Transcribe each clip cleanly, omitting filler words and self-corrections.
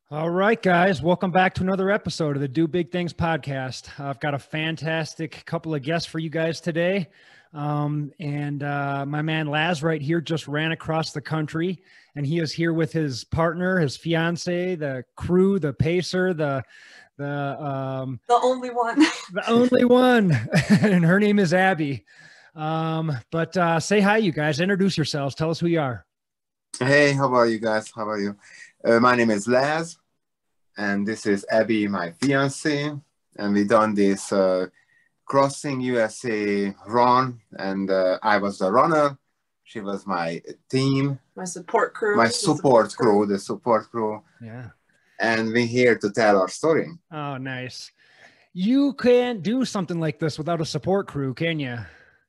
All right, guys, welcome back to another episode of the Do Big Things podcast. I've got a fantastic couple of guests for you guys today. My man Laz right here just ran across the country, and he is here with his partner, his fiance, the crew, the pacer, the only one, the only one, and her name is Abby. Say hi, you guys. Introduce yourselves. Tell us who you are. Hey, how are you guys? How are you? My name is Laz, and this is Abby, my fiance, and we done this Crossing USA run, and I was the runner. She was my team. my support crew. The support crew. Yeah. And we're here to tell our story. Oh, nice. You can't do something like this without a support crew, can you?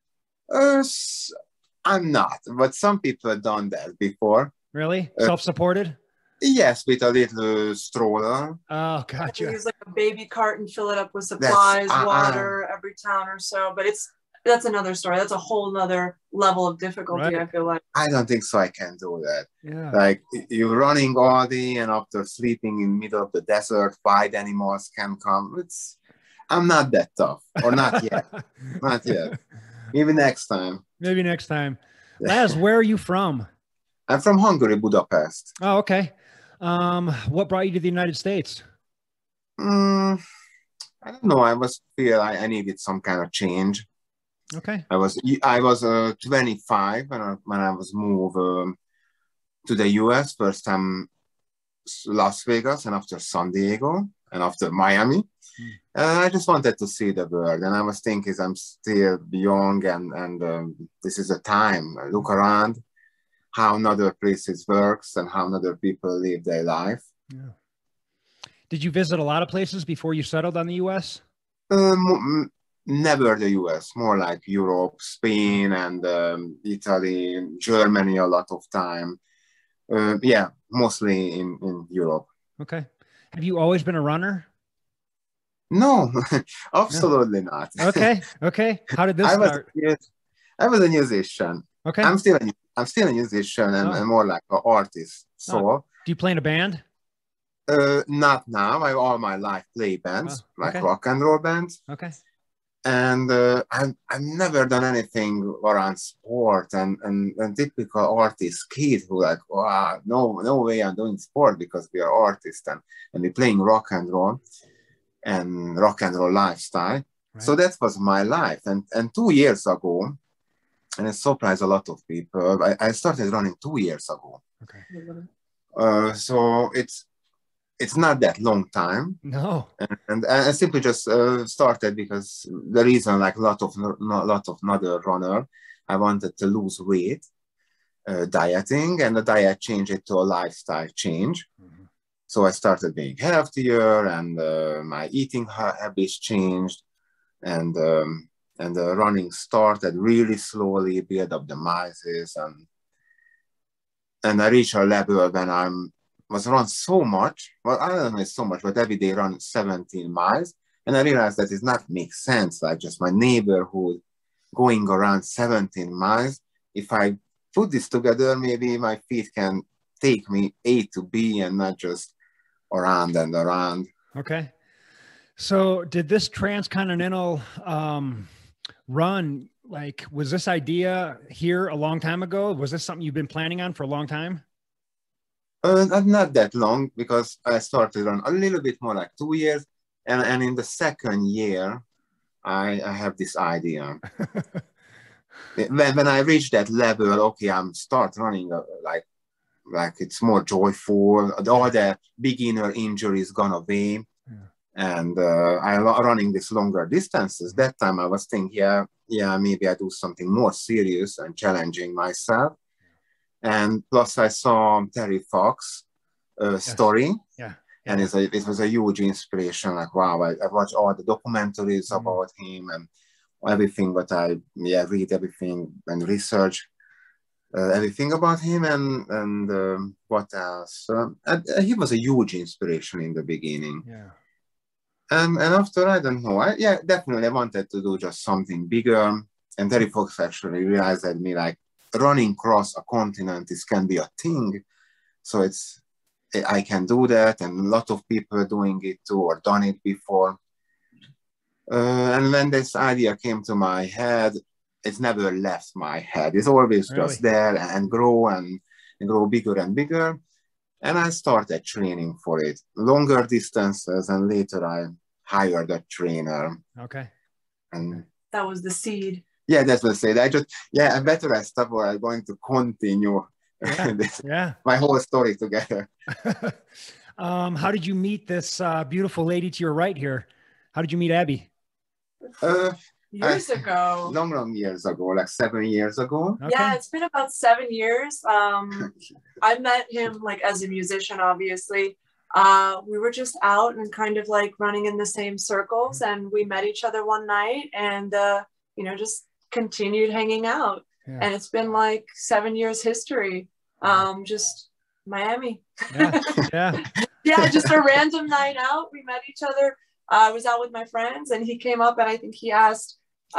I'm not, but some people have done that before. Really? Self-supported? Yes, with a little stroller. Oh, gotcha. Use like a baby cart and fill it up with supplies, water every town or so. But that's another story. That's a whole nother level of difficulty, right. I feel like. I don't think so. I can do that. Yeah. Like you're running all day, and after sleeping in the middle of the desert, wild animals can come. I'm not that tough, or not yet. Not yet. Maybe next time. Maybe next time. Laz, where are you from? I'm from Hungary, Budapest. Oh, okay. What brought you to the United States? I don't know. I needed some kind of change. Okay. I was 25 when I was moved to the US. First time Las Vegas, and after San Diego, and after Miami. I just wanted to see the world, and I was thinking I'm still young, and this is a time. I look around how another places works and how other people live their life. Yeah. Did you visit a lot of places before you settled on the U.S.? Never the U.S., more like Europe, Spain, and Italy, Germany a lot of time. Yeah, mostly in Europe. Okay. Have you always been a runner? No, absolutely not. Okay. How did this start? I was a musician. Okay. I'm still a musician and more like an artist. So, do you play in a band? Not now. I all my life play bands, like rock and roll bands. Okay. And I've never done anything around sport and typical artist kid who like, wow, no way I'm doing sport because we are artists and we're playing rock and roll lifestyle. Right. So that was my life. And 2 years ago, and it surprised a lot of people, I started running 2 years ago. Okay. So it's not that long time. No. And I simply just started because the reason, like a lot of other runner, I wanted to lose weight, dieting, and the diet changed it to a lifestyle change. Mm-hmm. So I started being healthier, and my eating habits changed, and the running started really slowly, build up the miles, and I reached a level when I was run so much. Well, I don't know so much, but every day run 17 miles, and I realized that it not make sense. Like just my neighborhood going around 17 miles. If I put this together, maybe my feet can take me A to B and not just around and around. Okay. So did this transcontinental run, like, was this idea here a long time ago? Was this something you've been planning on for a long time? Not that long, because I started on a little bit more like 2 years. And in the second year, I have this idea. when I reach that level, okay, I'm start running like it's more joyful. All the beginner injuries gone away. Yeah. And I'm running these longer distances. That time I was thinking, yeah, maybe I do something more serious and challenging myself. And plus I saw Terry Fox story. Yeah. And it was a huge inspiration. Like, wow, I watched all the documentaries about him and everything, but I read everything and research everything about him, and what else? He was a huge inspiration in the beginning. Yeah. And after, I don't know, definitely I wanted to do just something bigger. And Terry Fox actually realized that running across a continent can be a thing. So I can do that, and a lot of people are doing it too or done it before. And when this idea came to my head, it's never left my head. It's always just there and grow bigger and bigger. And I started training for it, longer distances, and later I hired a trainer. Okay. And that was the seed. Yeah, that's what I said. I better I stop or I'm going to continue my whole story together. How did you meet this beautiful lady to your right here? How did you meet Abby? Years ago. Long years ago, like 7 years ago. Okay. Yeah, it's been about 7 years. I met him like as a musician, obviously. We were just out and kind of like running in the same circles, and we met each other one night and, you know, just continued hanging out. Yeah. And it's been like 7 years history. Just Miami. Yeah, just a random night out. We met each other. I was out with my friends and he came up and I think he asked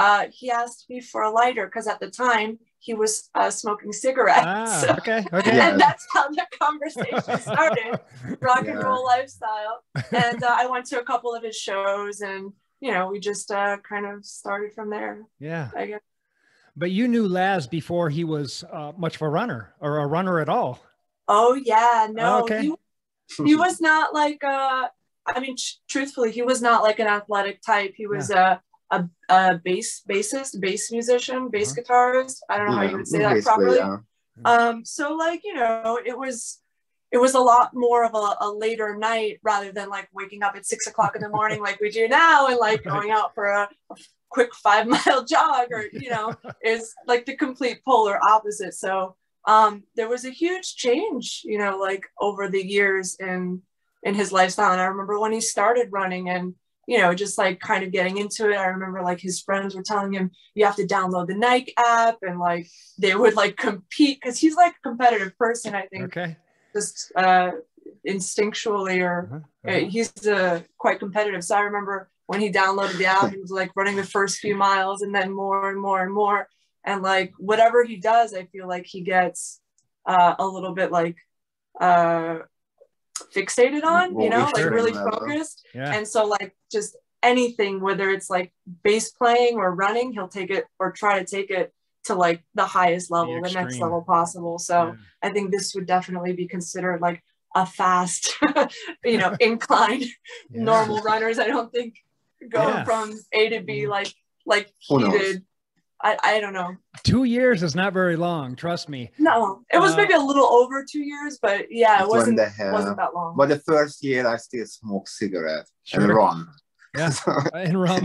me for a lighter because at the time he was smoking cigarettes. Okay. And that's how the conversation started. Rock and roll lifestyle. And I went to a couple of his shows and, you know, we just kind of started from there. Yeah. I guess. But you knew Laz before he was much of a runner or a runner at all. Oh, yeah. No, okay. He was not like, I mean, truthfully, he was not like an athletic type. He was a bass musician, bass guitarist. I don't know how you would say that properly. So like, you know, it was a lot more of a later night rather than like waking up at 6 o'clock in the morning like we do now and like going out for a quick 5-mile jog or, you know, is like the complete polar opposite. So there was a huge change, you know, like over the years in his lifestyle. And I remember when he started running and, you know, just like kind of getting into it. I remember like his friends were telling him, you have to download the Nike app, and like they would like compete because he's like a competitive person, I think. Okay. Just instinctually or he's quite competitive. So I remember when he downloaded the app, he was like running the first few miles and then more and more and more. And like whatever he does, I feel like he gets a little bit like fixated on, you know, like really focused. Yeah. And so like just anything, whether it's like bass playing or running, he'll take it or try to take it to like the highest level, the next level possible. So I think this would definitely be considered like a fast, you know, incline. Normal runners, I don't think go from A to B like he did. I don't know. 2 years is not very long. Trust me. No, it was maybe a little over 2 years, but yeah, it wasn't that long. But the first year I still smoked cigarettes and rum. Yeah, and rum.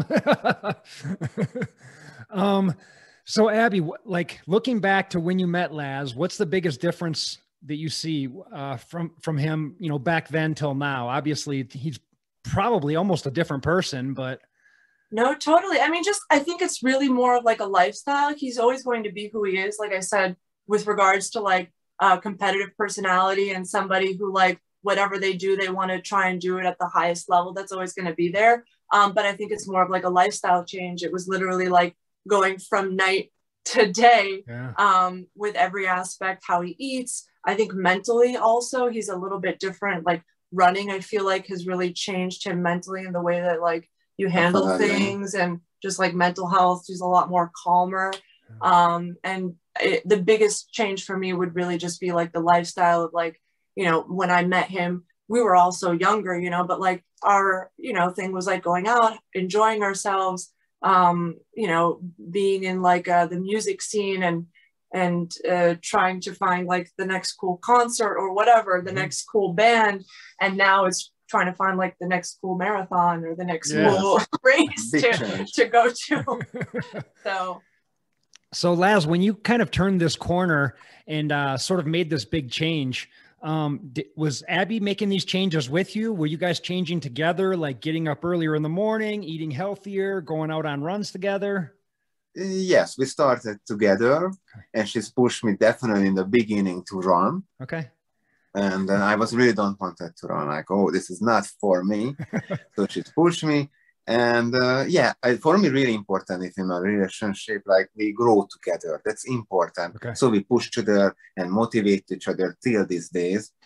So Abby, like looking back to when you met Laz, what's the biggest difference that you see from him, you know, back then till now? Obviously, he's probably almost a different person, but. No, totally. I mean, I think it's really more of like a lifestyle. He's always going to be who he is. Like I said, with regards to like competitive personality and somebody who like whatever they do, they want to try and do it at the highest level. That's always going to be there. But I think it's more of like a lifestyle change. It was literally like going from night to day with every aspect, how he eats. I think mentally also, he's a little bit different. Like running, I feel like has really changed him mentally in the way that like you handle things and just like mental health. He's a lot more calmer. And the biggest change for me would really just be like the lifestyle of like, you know, when I met him, we were all so younger, you know, but like our, you know, thing was like going out, enjoying ourselves, you know, being in like the music scene and trying to find like the next cool concert or whatever, the next cool band. And now it's trying to find like the next cool marathon or the next cool race to go to. So Laz, when you kind of turned this corner and sort of made this big change, was Abby making these changes with you? Were you guys changing together, like getting up earlier in the morning, eating healthier, going out on runs together? Yes, we started together, and she's pushed me definitely in the beginning to run. Okay. And then I was really don't want to run, like, oh, this is not for me. So she's pushed me. And for me, really important if in a relationship, like we grow together. That's important. Okay. So we push each other and motivate each other till these days.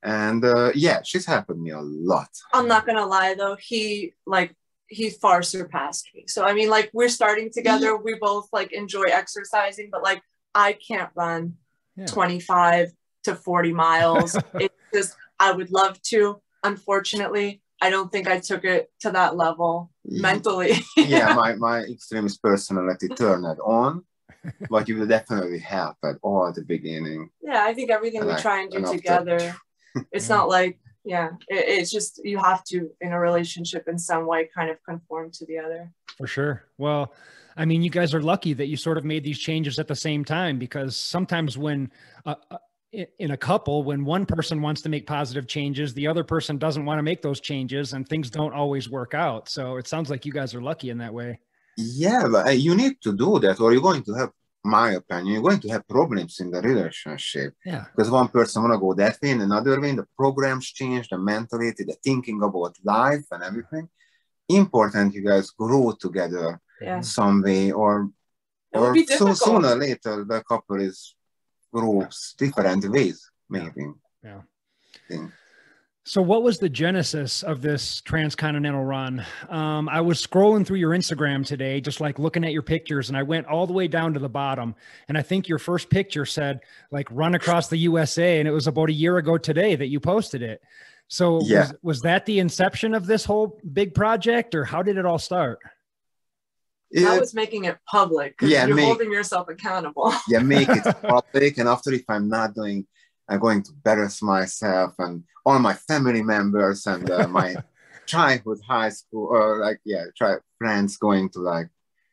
And yeah, she's helped me a lot. I'm not gonna lie though, he far surpassed me. So I mean, like, we're starting together. We both like enjoy exercising, but like I can't run 25 to 40 miles. It's just, I would love to. Unfortunately, I don't think I took it to that level mentally. Yeah, my extremist personality turned it on, but you will definitely help at all at the beginning. Yeah, I think everything we try and do together, it's not like, it's just, you have to, in a relationship in some way, kind of conform to the other. For sure. Well, I mean, you guys are lucky that you sort of made these changes at the same time, because sometimes when in a couple, when one person wants to make positive changes, the other person doesn't want to make those changes, and things don't always work out. So it sounds like you guys are lucky in that way. Yeah, but you need to do that, or you're going to have, my opinion, you're going to have problems in the relationship. Yeah. Because one person want to go that way and another way, the programs change, the mentality, the thinking about life and everything. Important you guys grow together some way, or so sooner or later the couple is grows different ways, maybe. Yeah. So what was the genesis of this transcontinental run? I was scrolling through your Instagram today, just like looking at your pictures, and I went all the way down to the bottom. And I think your first picture said like run across the USA. And it was about a year ago today that you posted it. So was that the inception of this whole big project, or how did it all start? That was making it public, because you're holding yourself accountable. Yeah, make it public. And after, if I'm not doing, I'm going to embarrass myself and all my family members and my childhood high school, or friends going to like.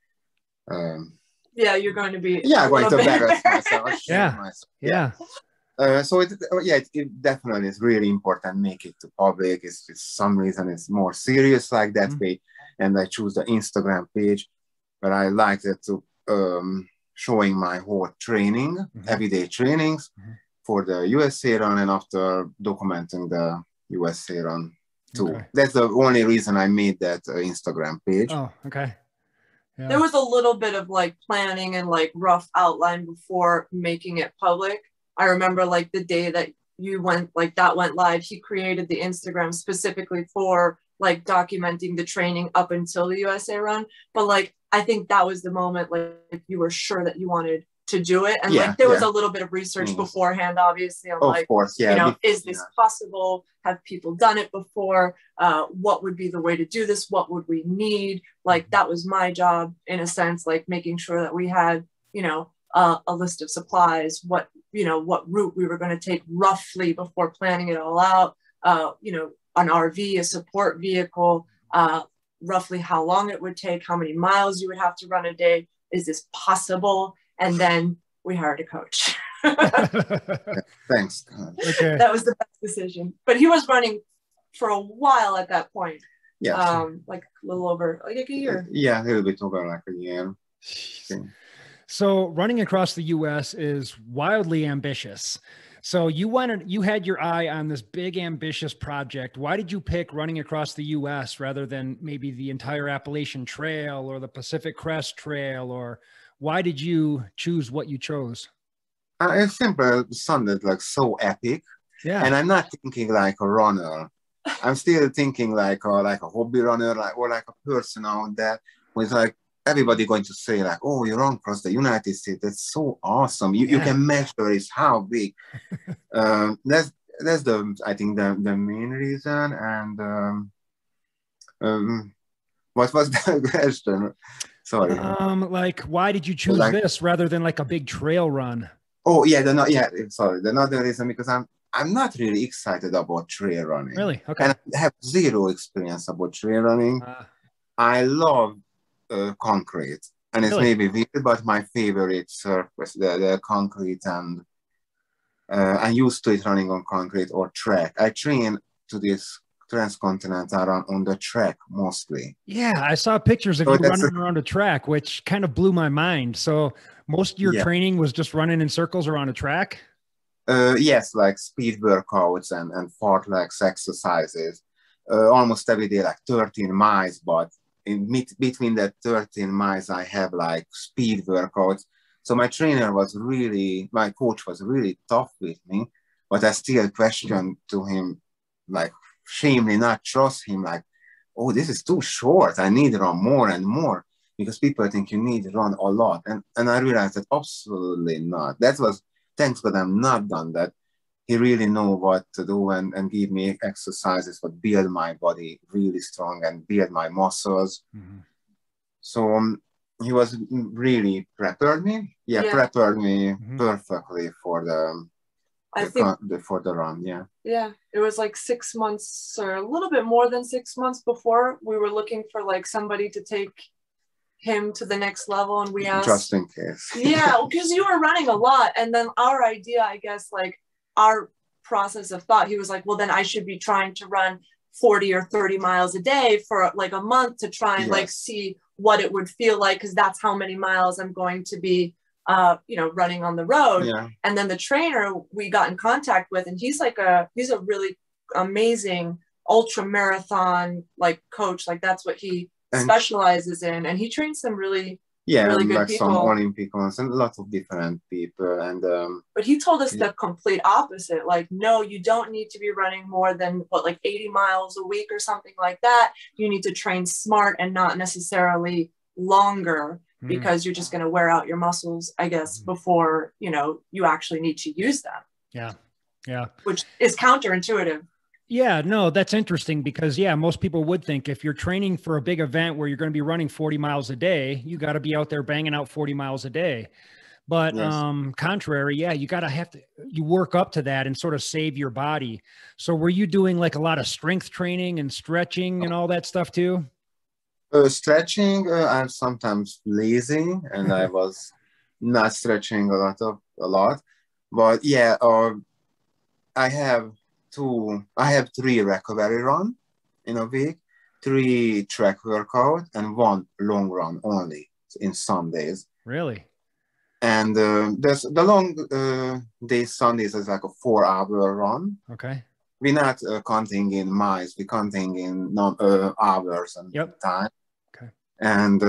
You're going to be. Yeah, going to embarrass myself. So it definitely is really important. Make it to public. It's some reason it's more serious like that way, and I choose the Instagram page. But I like that to showing my whole training, everyday trainings for the USA run, and after documenting the USA run too. Okay. That's the only reason I made that Instagram page. Oh, okay. Yeah. There was a little bit of like planning and like rough outline before making it public. I remember like the day that you went, like that went live, he created the Instagram specifically for like documenting the training up until the USA run. But like, I think that was the moment like you were sure that you wanted to do it. And like, there was a little bit of research beforehand, obviously. On of course, you know, is this possible? Have people done it before? What would be the way to do this? What would we need? Like, that was my job in a sense, like making sure that we had, you know, a list of supplies, what route we were going to take roughly before planning it all out, you know, an RV, a support vehicle, roughly how long it would take, how many miles you would have to run a day. Is this possible? And then we hired a coach. Thanks. Okay. That was the best decision. But he was running for a while at that point. Yeah. Like a little over, like a year. Yeah, a little bit over like a year. So running across the US is wildly ambitious. So you had your eye on this big, ambitious project. Why did you pick running across the US rather than maybe the entire Appalachian Trail or the Pacific Crest Trail? Or why did you choose what you chose? It simply sounded like so epic. Yeah. And I'm not thinking like a runner. I'm still thinking like a hobby runner, or like a person out there with like everybody going to say like, oh, you run across the United States. That's so awesome. You can measure it, how big. That's I think the main reason. And what was the question? Sorry. Like, why did you choose this rather than like a big trail run? Oh yeah, another reason, because I'm not really excited about trail running. Really? Okay. And I have zero experience about trail running. I love concrete, and it's maybe weird, but my favorite surface, the concrete, and I'm used to it running on concrete or track. I train to this transcontinental run on the track mostly. Yeah, I saw pictures of you running around a track, which kind of blew my mind. So most of your training was just running in circles around a track? Yes, like speed workouts and fartleks exercises. Almost every day, like 13 miles, but between that 13 miles, I have like speed workouts. So my coach was really tough with me. but I still question to him, like shamefully not trust him, like, oh, this is too short. I need to run more and more, because people think you need to run a lot. And I realized that absolutely not. That was, thanks God I'm not done that. He really know what to do and give me exercises that build my body really strong and build my muscles. Mm-hmm. So he was really prepared me. Prepared me perfectly for the run. Yeah, it was like 6 months or a little bit more than 6 months before we were looking for like somebody to take him to the next level, and we asked just in case. Yeah, because you were running a lot, and then our idea, I guess, like our process of thought, he was like, well, then I should be trying to run 40 or 30 miles a day for like a month to try and like see what it would feel like, because that's how many miles I'm going to be running on the road. And then the trainer we got in contact with, and he's a really amazing ultra marathon like coach, like that's what he specializes in, and he trains some really really good like people. Some Olympic ones and lots of different people. And but he told us the complete opposite, like, no, you don't need to be running more than like 80 miles a week or something like that. You need to train smart and not necessarily longer, because you're just going to wear out your muscles, I guess, before you actually need to use them. Which is counterintuitive. Yeah, no, that's interesting, because most people would think if you're training for a big event where you're going to be running 40 miles a day, you got to be out there banging out 40 miles a day. But contrary, you work up to that and sort of save your body. So were you doing like a lot of strength training and stretching and all that stuff too? Stretching, I'm sometimes lazy, and I was not stretching a lot. But I have 3 recovery run in a week, 3 track workout, and 1 long run only in some days. Really? And there's the long days, Sundays is like a 4-hour run. Okay. We're not counting in miles, we're counting in hours and time. Okay. And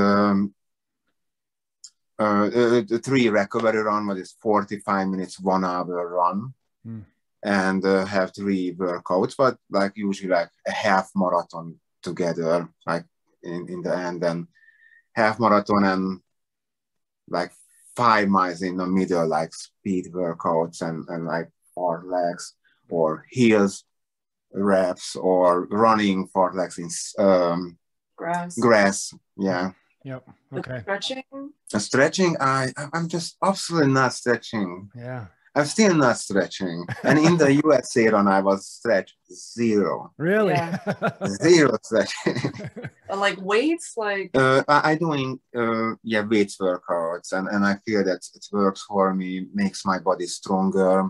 the 3 recovery run, what is 45 minutes, 1 hour run. And have 3 workouts, but like usually like a half marathon together, like in the end, and half marathon and like 5 miles in the middle, like speed workouts and like fartlegs or heels reps or running fartlegs in grass. Yeah. Yep. Okay. Stretching? I'm just absolutely not stretching. Yeah. I'm still not stretching. And in the USA run, I was stretched 0. Really? 0 stretching. Like weights? Like I doing weights workouts, and I feel that it works for me, makes my body stronger.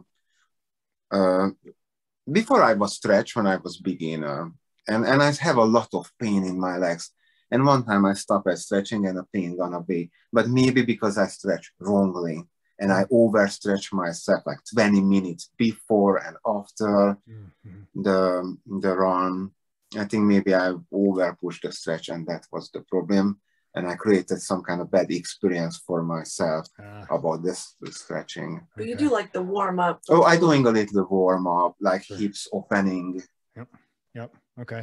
Before I was stretched when I was beginner, and I have a lot of pain in my legs. And one time I stopped at stretching and the pain gonna be, but maybe because I stretched wrongly. And I overstretch myself like 20 minutes before and after the run. I think maybe I overpushed the stretch, and that was the problem. And I created some kind of bad experience for myself about the stretching. But you do like the warm up. Oh, I'm doing a little warm up, like hips opening. Yep. Okay.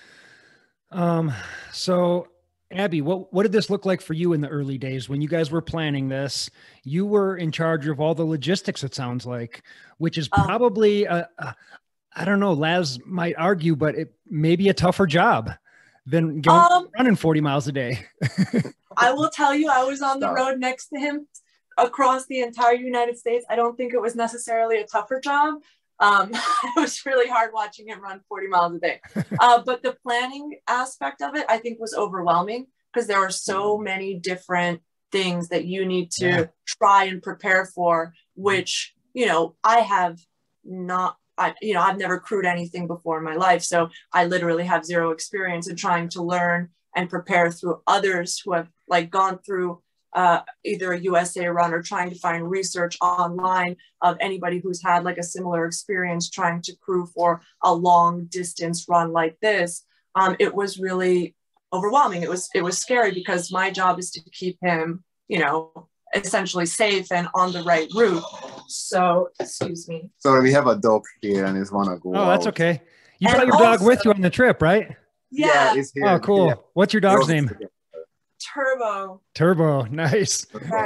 So Abby, what did this look like for you in the early days when you guys were planning this? You were in charge of all the logistics, it sounds like, which is probably, I don't know, Laz might argue, but it may be a tougher job than running 40 miles a day. I will tell you, I was on the road next to him across the entire United States. I don't think it was necessarily a tougher job. It was really hard watching him run 40 miles a day. But the planning aspect of it, I think, was overwhelming, because there are so many different things that you need to try and prepare for, which, I have not, I've never crewed anything before in my life. So I literally have 0 experience in trying to learn and prepare through others who have like gone through either a USA run, or trying to find research online of anybody who's had like a similar experience trying to crew for a long distance run like this. It was really overwhelming. It was scary, because my job is to keep him, essentially safe and on the right route. So, excuse me. Sorry, we have a dog here and it's wanna go Oh, that's out. okay. You And brought your dog also- with you on the trip, right? Yeah, it's here. Oh, cool. Yeah. What's your dog's name? Turbo. Turbo. Nice.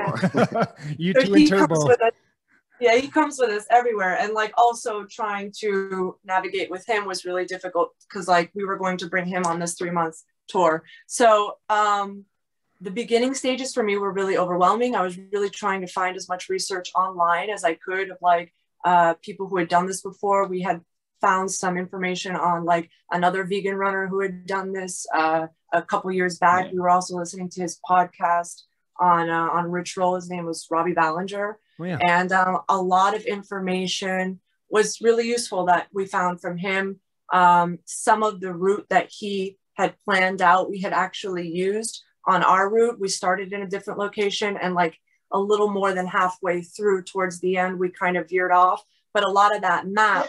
You So two and he comes Turbo. with us. Yeah, he comes with us everywhere. And like also trying to navigate with him was really difficult because like we were going to bring him on this 3-month tour. So the beginning stages for me were really overwhelming. I was really trying to find as much research online as I could of like people who had done this before. We had found some information on like another vegan runner who had done this a couple years back. Yeah. We were also listening to his podcast on Rich Roll. His name was Robbie Ballinger. Oh, yeah. And a lot of information was really useful that we found from him. Some of the route that he had planned out, we had actually used on our route. We started in a different location and like a little more than halfway through towards the end, we kind of veered off. But a lot of that map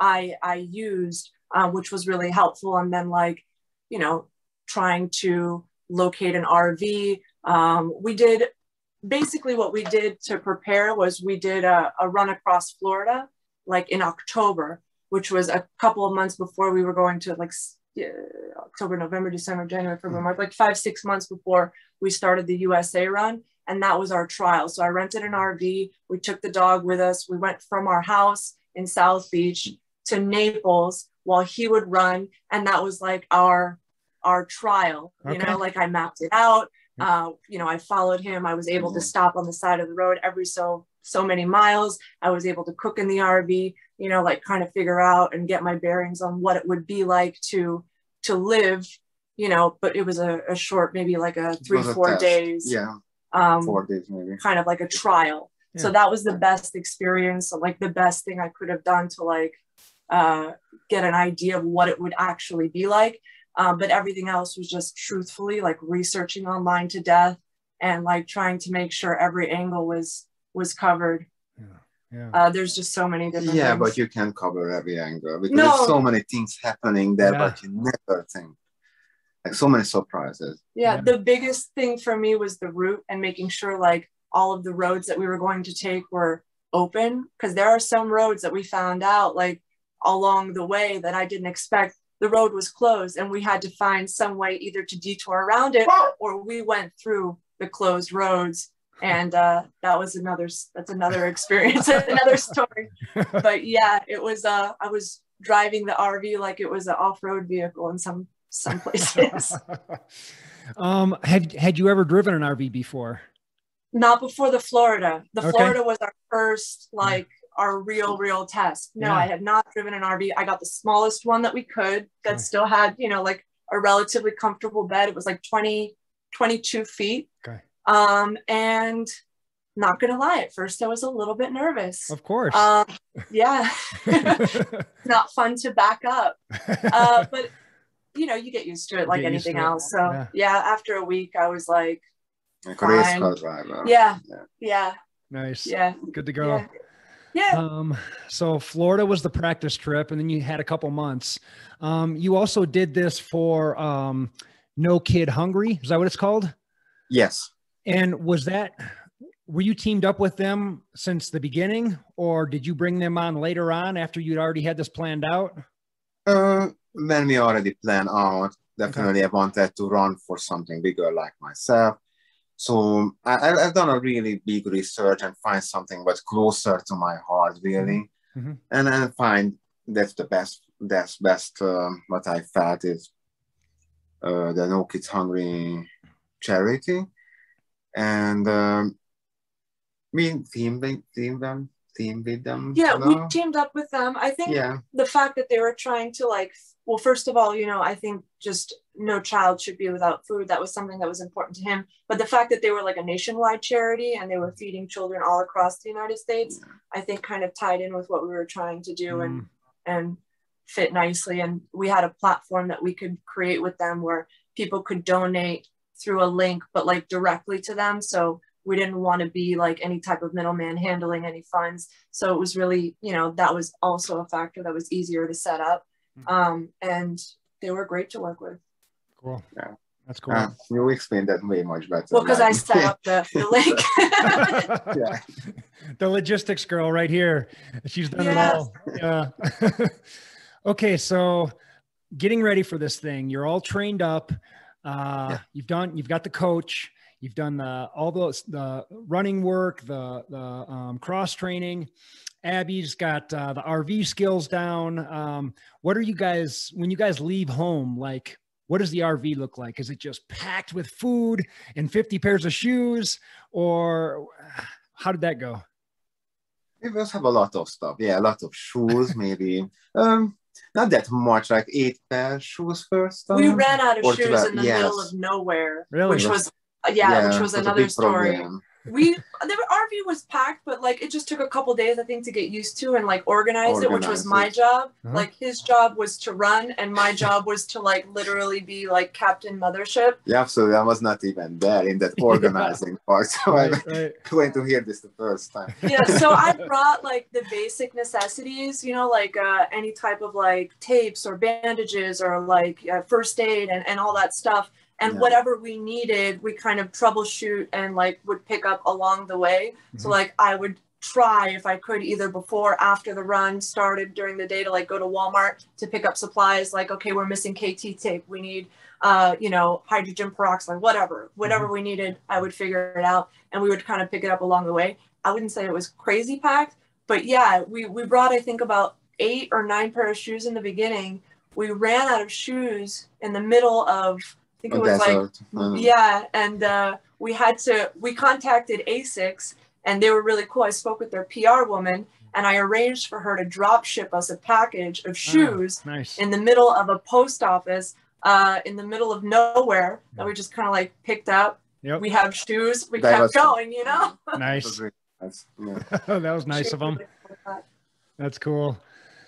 I used, which was really helpful. And then like, you know, trying to locate an RV. We did basically what we did to prepare was we did a run across Florida, like in October, which was a couple of months before we were going to like October, November, December, January, February, March, like 5-6 months before we started the USA run. And that was our trial. So I rented an RV. We took the dog with us. We went from our house in South Beach to Naples while he would run. And that was like our trial, you know, like I mapped it out. You know, I followed him. I was able to stop on the side of the road every so many miles. I was able to cook in the RV, you know, like kind of figure out and get my bearings on what it would be like to live, you know, but it was a short, maybe like a 3-4 days. Yeah. 4 days maybe. Kind of like a trial. Yeah. So that was the best experience, like the best thing I could have done to like get an idea of what it would actually be like. But everything else was just truthfully like researching online to death and like trying to make sure every angle was covered. Yeah. There's just so many different things. But you can't cover every angle because there's so many things happening there, but you never think. Like so many surprises. Yeah, the biggest thing for me was the route and making sure like all of the roads that we were going to take were open, because there are some roads that we found out like along the way that I didn't expect. The road was closed and we had to find some way either to detour around it or we went through the closed roads. And that's another experience, another story. But yeah, it was, I was driving the RV like it was an off-road vehicle in some places. Had you ever driven an RV before? Not before the Florida. Florida was our first, like, our real test. No, I had not driven an RV. I got the smallest one that we could that still had, you know, like a relatively comfortable bed. It was like 22 feet. Okay. And not gonna lie, at first I was a little bit nervous. Of course. Yeah. Not fun to back up. But you know, you get used to it like anything else. So yeah, after a week I was like a race car driver. Yeah. Nice. Yeah. Good to go. Yeah. So Florida was the practice trip, and then you had a couple months. You also did this for No Kid Hungry. Is that what it's called? Yes. And were you teamed up with them since the beginning, or did you bring them on later on after you'd already had this planned out? When we already planned out, definitely I wanted to run for something bigger like myself. So I've done a really big research and find something that's closer to my heart, really. Mm-hmm. And I find that's the best what I felt is the No Kids Hungry charity. And we teamed with them. Yeah, we teamed up with them. I think the fact that they were trying to like, well, first of all, you know, I think just no child should be without food. That was something that was important to him. But the fact that they were like a nationwide charity and they were feeding children all across the United States, I think kind of tied in with what we were trying to do and fit nicely. And we had a platform that we could create with them where people could donate through a link, but like directly to them. So we didn't want to be like any type of middleman handling any funds. So it was really, you know, that was also a factor that was easier to set up. And they were great to work with. Cool. Yeah. That's cool. You explained that way much better. Well, because I set up the link. Yeah. The logistics girl right here. She's done it all. Yeah. Okay, so getting ready for this thing, you're all trained up. You've got the coach. You've done all the running work, the cross training. Abby's got the RV skills down. What are you guys, when you guys leave home, like, what does the RV look like? Is it just packed with food and 50 pairs of shoes, or how did that go? We just have a lot of stuff. Yeah, a lot of shoes, maybe. Not that much, like 8 pairs shoes first time. We ran out of Or shoes 12, in the yes. middle of nowhere, Really? which was Yeah, which was it a another big story. problem. The RV was packed, but like it just took a couple days, I think, to get used to and like organize it, which was my Organize it. job. Uh-huh. Like his job was to run, and my job was to like literally be like Captain Mothership. Yeah, absolutely. I was not even there in that organizing part, so Right, I'm right. going to hear this the first time. Yeah, so I brought like the basic necessities, you know, like any type of like tapes or bandages or like first aid and all that stuff. And Yeah. whatever we needed, we kind of troubleshoot and like would pick up along the way. So Mhm. like I would try if I could either before or after the run started during the day to like go to Walmart to pick up supplies like, okay, we're missing KT tape. We need, you know, hydrogen peroxide, whatever we needed, I would figure it out. And we would kind of pick it up along the way. I wouldn't say it was crazy packed, but yeah, we brought, I think, about 8 or 9 pair of shoes in the beginning. We ran out of shoes in the middle of, I think it was Desert. like, yeah. And we contacted ASICS and they were really cool. I spoke with their PR woman and I arranged for her to drop ship us a package of shoes Nice. in the middle of a post office, in the middle of nowhere that we just kind of like picked up. Yep. We have shoes. We That kept was- going, you know? Nice. Nice. Yeah. That was nice of them. them. That's cool.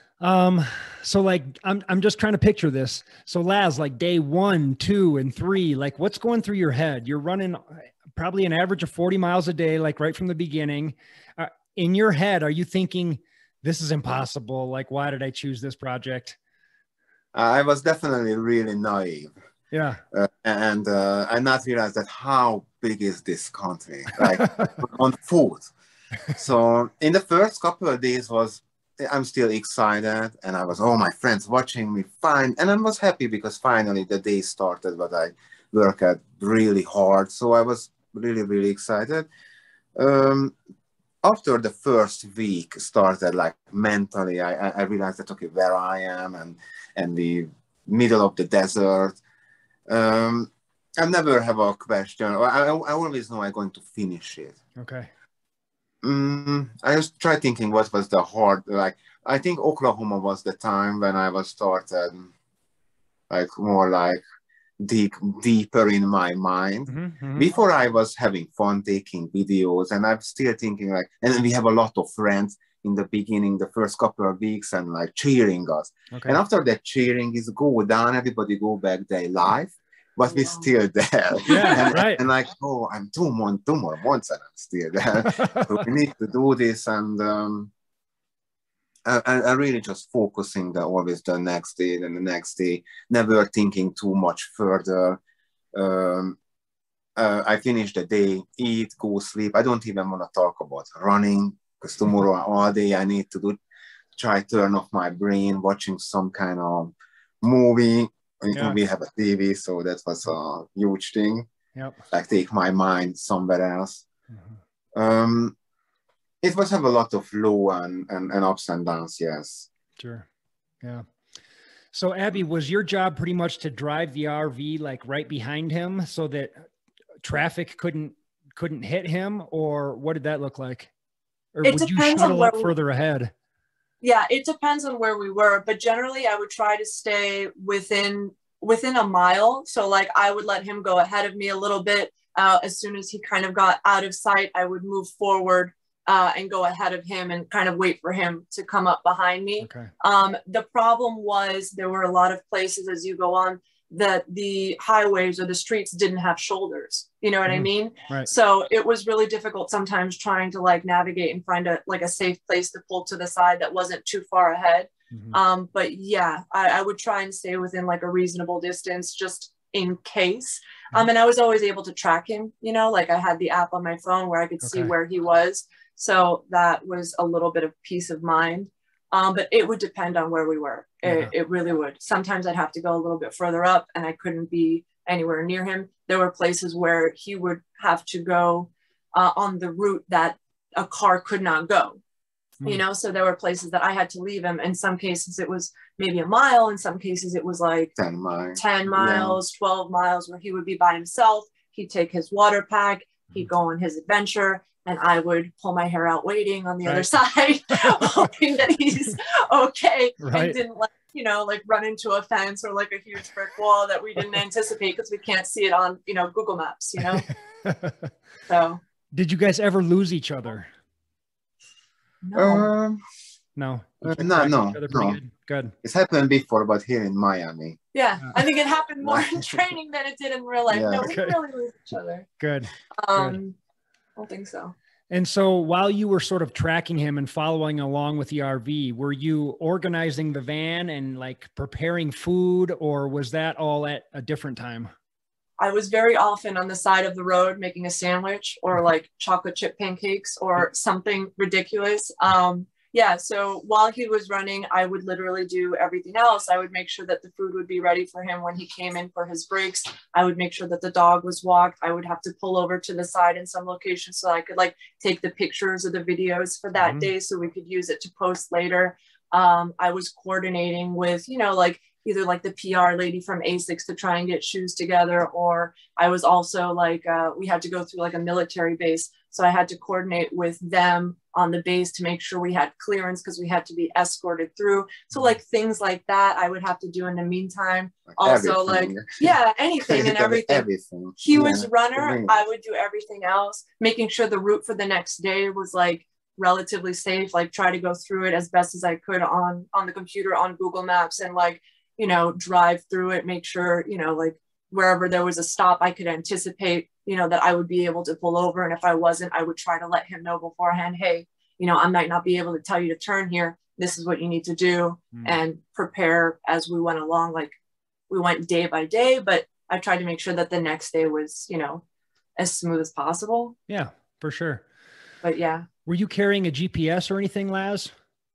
So like, I'm just trying to picture this. So Laz, like day 1, 2, and 3, like what's going through your head? You're running probably an average of 40 miles a day, like right from the beginning. In your head, are you thinking this is impossible? Like, why did I choose this project? I was definitely really naive. Yeah. And I not realized that how big is this country, like on foot. So in the first couple of days I'm still excited and I was, my friends watching me fine. And I was happy because finally the day started, but I worked really hard. So I was really, really excited. After the first week started, like mentally, I realized that, okay, where I am and the middle of the desert. I never have a question. I always know I'm going to finish it. Okay. I just try thinking what was the hard, like, I think Oklahoma was the time when I was started, like more like deeper in my mind. Mm-hmm. Before I was having fun taking videos and I'm still thinking like, and then we have a lot of friends in the beginning, the first couple of weeks and like cheering us. Okay. And after that cheering is go down, everybody go back their life. But we're still there. Yeah, right. And like, I'm 2 more months and I'm still there. So we need to do this. And I really just focusing always the next day and the next day, never thinking too much further. I finish the day, eat, go sleep. I don't even want to talk about running because tomorrow all day I need to try turn off my brain, watching some kind of movie. Yeah. We have a TV, so that was a huge thing. Yep. Like take my mind somewhere else. Mm-hmm. It was have a lot of low and ups and downs, yes. Sure. Yeah. So Abby, was your job pretty much to drive the RV like right behind him so that traffic couldn't hit him, or what did that look like? Or It would you depends shuttle on up where further ahead? Yeah, it depends on where we were, but generally I would try to stay within a mile. So like I would let him go ahead of me a little bit. As soon as he kind of got out of sight, I would move forward and go ahead of him and kind of wait for him to come up behind me. Okay. The problem was there were a lot of places as you go on that the highways or the streets didn't have shoulders. You know what I mean? Right. So it was really difficult sometimes trying to like navigate and find a safe place to pull to the side that wasn't too far ahead. Mm-hmm. But yeah, I would try and stay within like a reasonable distance, just in case. And I was always able to track him, you know, like I had the app on my phone where I could see where he was. So that was a little bit of peace of mind. But it would depend on where we were. It really would. Sometimes I'd have to go a little bit further up and I couldn't be anywhere near him. There were places where he would have to go on the route that a car could not go. You know, so there were places that I had to leave him. In some cases, it was maybe a mile. In some cases, it was like 10 miles, 12 miles, where he would be by himself. He'd take his water pack. He'd go on his adventure. And I would pull my hair out waiting on the other side, hoping that he's okay and didn't, like, you know, like run into a fence or like a huge brick wall that we didn't anticipate because we can't see it on, you know, Google Maps, you know. So. Did you guys ever lose each other? No. No. No. Good. It's happened before, but here in Miami. Yeah, I think it happened more in training than it did in real life. No, we didn't really lose each other. Good. I don't think so. And so while you were sort of tracking him and following along with the RV, were you organizing the van and like preparing food, or was that all at a different time? I was very often on the side of the road making a sandwich or like chocolate chip pancakes or something ridiculous. Yeah, so while he was running, I would literally do everything else. I would make sure that the food would be ready for him when he came in for his breaks. I would make sure that the dog was walked. I would have to pull over to the side in some location so I could like take the pictures or the videos for that day so we could use it to post later. I was coordinating with, you know, like either like the PR lady from ASICS to try and get shoes together, or I was also like, we had to go through like a military base. So I had to coordinate with them on the base to make sure we had clearance because we had to be escorted through. So like things like that I would have to do in the meantime. Also like, yeah, anything and everything. He was runner. I would do everything else, making sure the route for the next day was like relatively safe, like try to go through it as best as I could on the computer on Google Maps and like, you know, drive through it, make sure, you know, like wherever there was a stop, I could anticipate, you know, that I would be able to pull over. And if I wasn't, I would try to let him know beforehand, hey, you know, I might not be able to tell you to turn here. This is what you need to do and prepare as we went along. Like we went day by day, but I tried to make sure that the next day was, you know, as smooth as possible. Yeah, for sure. But yeah. Were you carrying a GPS or anything, Laz?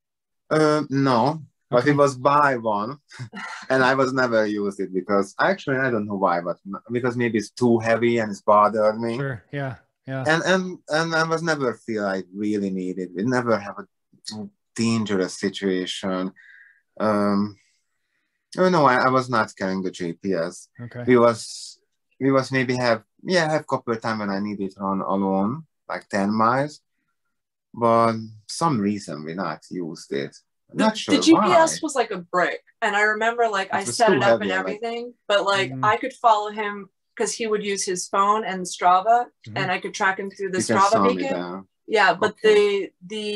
No. But it was by one, and I was never used it because actually I don't know why, but because maybe it's too heavy and it's bothered me. Sure. Yeah. Yeah. And I was never feel I really needed. We never have a too dangerous situation. Oh no, I was not carrying the GPS. Okay. We was maybe have a couple of times when I needed to run alone, like 10 miles, but some reason we not used it. Not sure the GPS why. was like a brick, and I remember like I set it up and everything, but like I could follow him because he would use his phone and Strava, and I could track him through the Strava beacon. Yeah, but the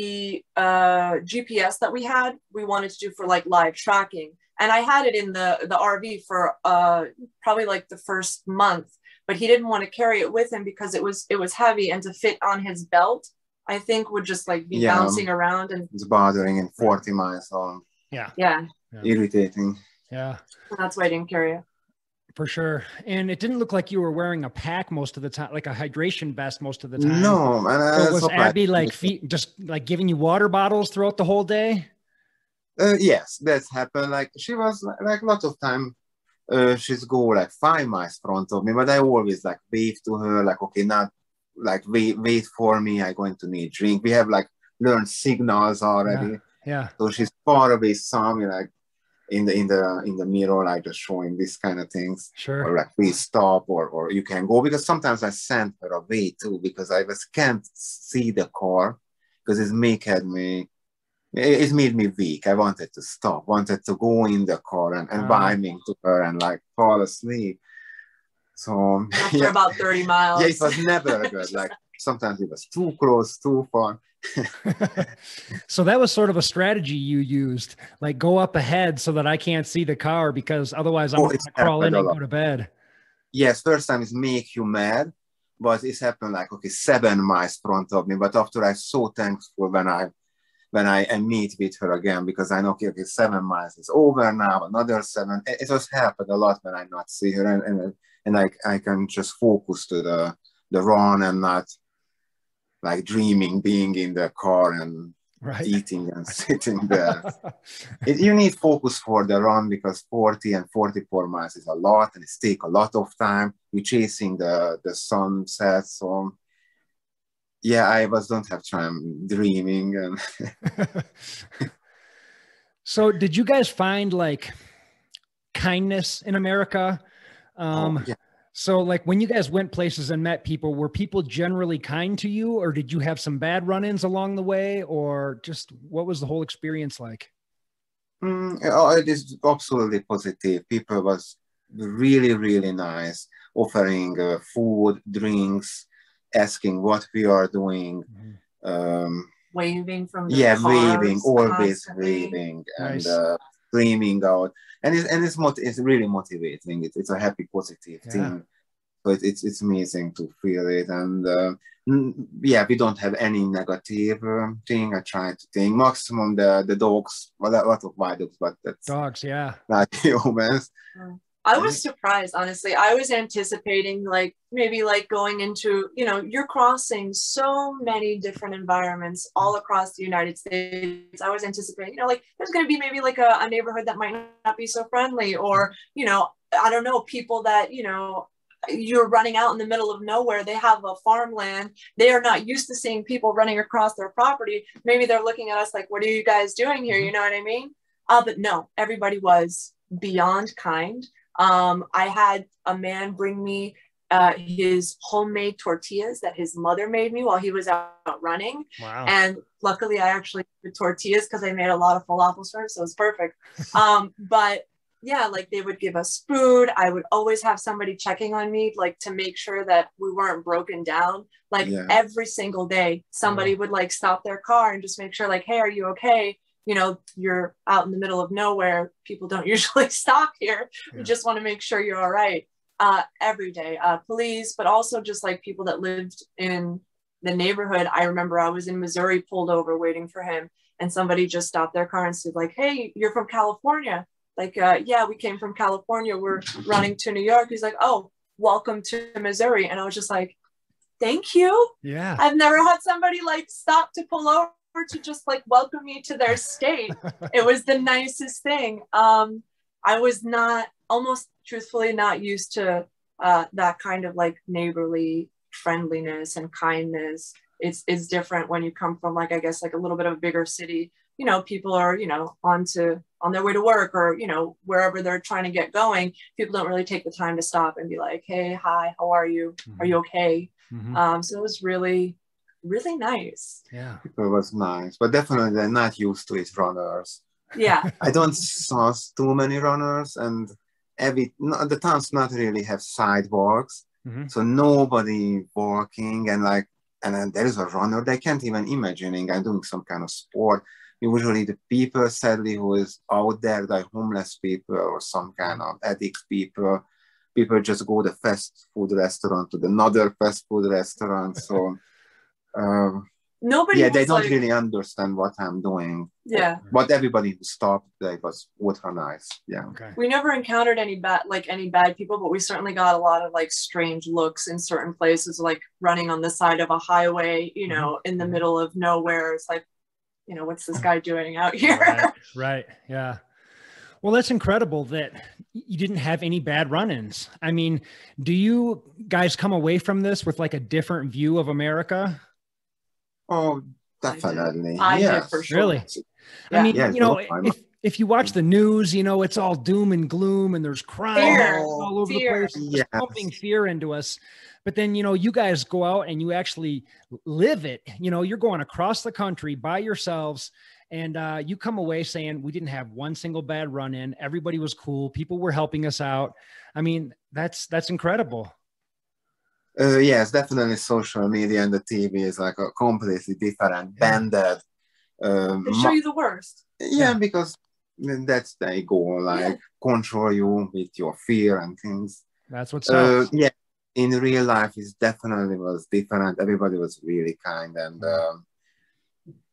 GPS that we had, we wanted to do for like live tracking, and I had it in the RV for probably like the first month, but he didn't want to carry it with him because it was heavy, and to fit on his belt, I think would just like be bouncing around and it's bothering in 40 miles long. Yeah. Irritating. Yeah. That's why I didn't carry it. For sure. And it didn't look like you were wearing a pack most of the time, like a hydration vest most of the time. No. So was Abby like just like giving you water bottles throughout the whole day? Yes, that's happened. Like she was like a lot of time. She's go like 5 miles front of me, but I always like wave to her, like, okay, not like wait for me, I'm going to need drink. We have like learned signals already. Yeah. So she's far away, saw me like in the mirror, like just showing these kind of things. Sure. Or like please stop, or you can go, because sometimes I sent her away too because I can't see the car because it made me weak. I wanted to stop, wanted to go in the car and vibing to her and like fall asleep. So after about 30 miles. Yeah, it was never good. Like sometimes it was too close, too far. So that was sort of a strategy you used, like go up ahead so that I can't see the car because otherwise I'm going to crawl in and go to bed. Yes, first time is make you mad, but it's happened like, okay, 7 miles front of me. But after I'm so thankful when I when I meet with her again, because I know, okay, 7 miles is over now, another 7. It just happened a lot when I not see her, and I can just focus to the run and not like dreaming being in the car and eating and sitting there. You need focus for the run, because 40 and 44 miles is a lot, and it takes a lot of time. You're chasing the sunset, so yeah, I don't have time dreaming. And So did you guys find like kindness in America? yeah. So like when you guys went places and met people, were people generally kind to you, or did you have some bad run-ins along the way, or just what was the whole experience like? It is absolutely positive. People was really, really nice, offering food, drinks, asking what we are doing. Waving from the cars, waving, always constantly. waving, and screaming out. And it's really motivating. It's a happy, positive thing. So it's amazing to feel it. And yeah, we don't have any negative thing. I try to think maximum the dogs, well, a lot of wild dogs, but that's dogs, not humans. I was surprised, honestly. I was anticipating like maybe like going into, you know, you're crossing so many different environments all across the United States. I was anticipating, you know, like there's going to be maybe like a neighborhood that might not be so friendly, or, you know, I don't know, people that, you know, you're running out in the middle of nowhere. They have a farmland. They are not used to seeing people running across their property. Maybe they're looking at us like, what are you guys doing here? You know what I mean? But no, everybody was beyond kind. I had a man bring me his homemade tortillas that his mother made me while he was out running. Wow. And luckily I actually did tortillas because I made a lot of falafels for him, so it was perfect. But yeah, like they would give us food. I would always have somebody checking on me, like to make sure that we weren't broken down. Like every single day, somebody would like stop their car and just make sure like, hey, are you okay? You know, you're out in the middle of nowhere. People don't usually stop here. We just want to make sure you're all right. Every day, police, but also just like people that lived in the neighborhood. I remember I was in Missouri, pulled over waiting for him, and somebody just stopped their car and said like, hey, you're from California. Like, yeah, we came from California. We're running to New York. He's like, oh, welcome to Missouri. And I was just like, thank you. Yeah. I've never had somebody like stop to pull over to just like welcome me to their state. It was the nicest thing. I was not, almost truthfully, not used to that kind of like neighborly friendliness and kindness. It's different when you come from like, I guess like a little bit of a bigger city. You know, people are, you know, on their way to work, or, you know, wherever they're trying to get going. People don't really take the time to stop and be like, hey, hi, how are you? Are you okay? So it was really, really nice. Yeah. It was nice, but definitely they're not used to it, runners. Yeah. I don't saw too many runners, and the towns not really have sidewalks. So nobody walking, and then there is a runner, they can't even imagining I'm doing some kind of sport. Usually the people, sadly, who is out there, like homeless people or some kind of addict people just go to fast food restaurant to another fast food restaurant. So nobody, they don't really understand what I'm doing. Yeah. But everybody who stopped, they was ultra nice. Yeah. Okay. We never encountered any bad people, but we certainly got a lot of like strange looks in certain places, like running on the side of a highway, you know, in the middle of nowhere. It's like, you know, what's this guy doing out here? Right. Yeah. Well, that's incredible that you didn't have any bad run-ins. I mean, do you guys come away from this with like a different view of America? Oh, definitely. I did for sure. Really? Yeah. I mean, you know, if you watch the news, you know, it's all doom and gloom and there's crime all over the place. It's pumping fear into us. But then, you know, you guys go out and you actually live it. You know, you're going across the country by yourselves, and you come away saying we didn't have one single bad run-in. Everybody was cool. People were helping us out. I mean, that's incredible. Yes, definitely social media and the TV is like a completely different banded. They show you the worst. Yeah, because that's their goal, like control you with your fear and things. That's what's up. Yeah, in real life, it definitely was different. Everybody was really kind, and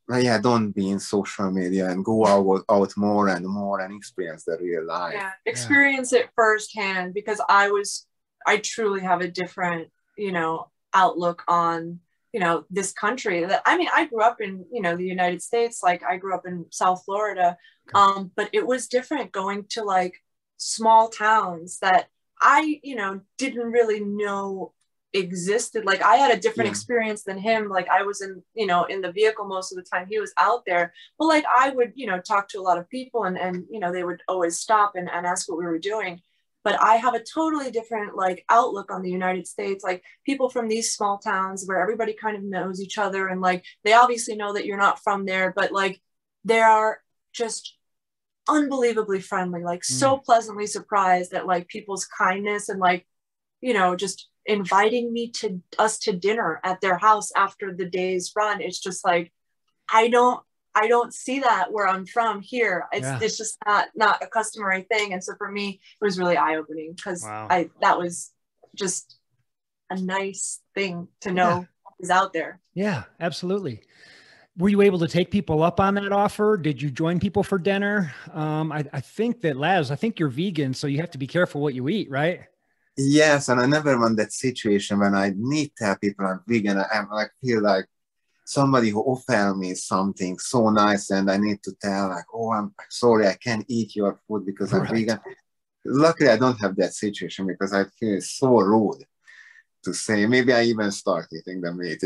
yeah, don't be in social media and go out more and more and experience the real life. Yeah, experience it firsthand, because I truly have a different, you know, outlook on, you know, this country. That, I mean, I grew up in, you know, the United States, like I grew up in South Florida, but it was different going to like small towns that I, you know, didn't really know existed. Like I had a different experience than him. Like I was in, you know, in the vehicle most of the time, he was out there, but like I would, you know, talk to a lot of people, and you know, they would always stop and ask what we were doing. But I have a totally different like outlook on the United States. Like people from these small towns where everybody kind of knows each other, and like they obviously know that you're not from there, but like they are just unbelievably friendly, like so pleasantly surprised at like people's kindness, and like, you know, just inviting me to dinner at their house after the day's run. It's just like, I don't see that where I'm from here. It's just not a customary thing. And so for me, it was really eye-opening, because that was just a nice thing to know is out there. Yeah, absolutely. Were you able to take people up on that offer? Did you join people for dinner? I think that, Laz, I think you're vegan, so you have to be careful what you eat, right? Yes, and I never want that situation when I need to tell people I'm vegan. I'm like, feel like somebody who offer me something so nice, and I need to tell like, oh, I'm sorry, I can't eat your food because I'm vegan. Luckily, I don't have that situation, because I feel so rude to say. Maybe I even start eating the meat.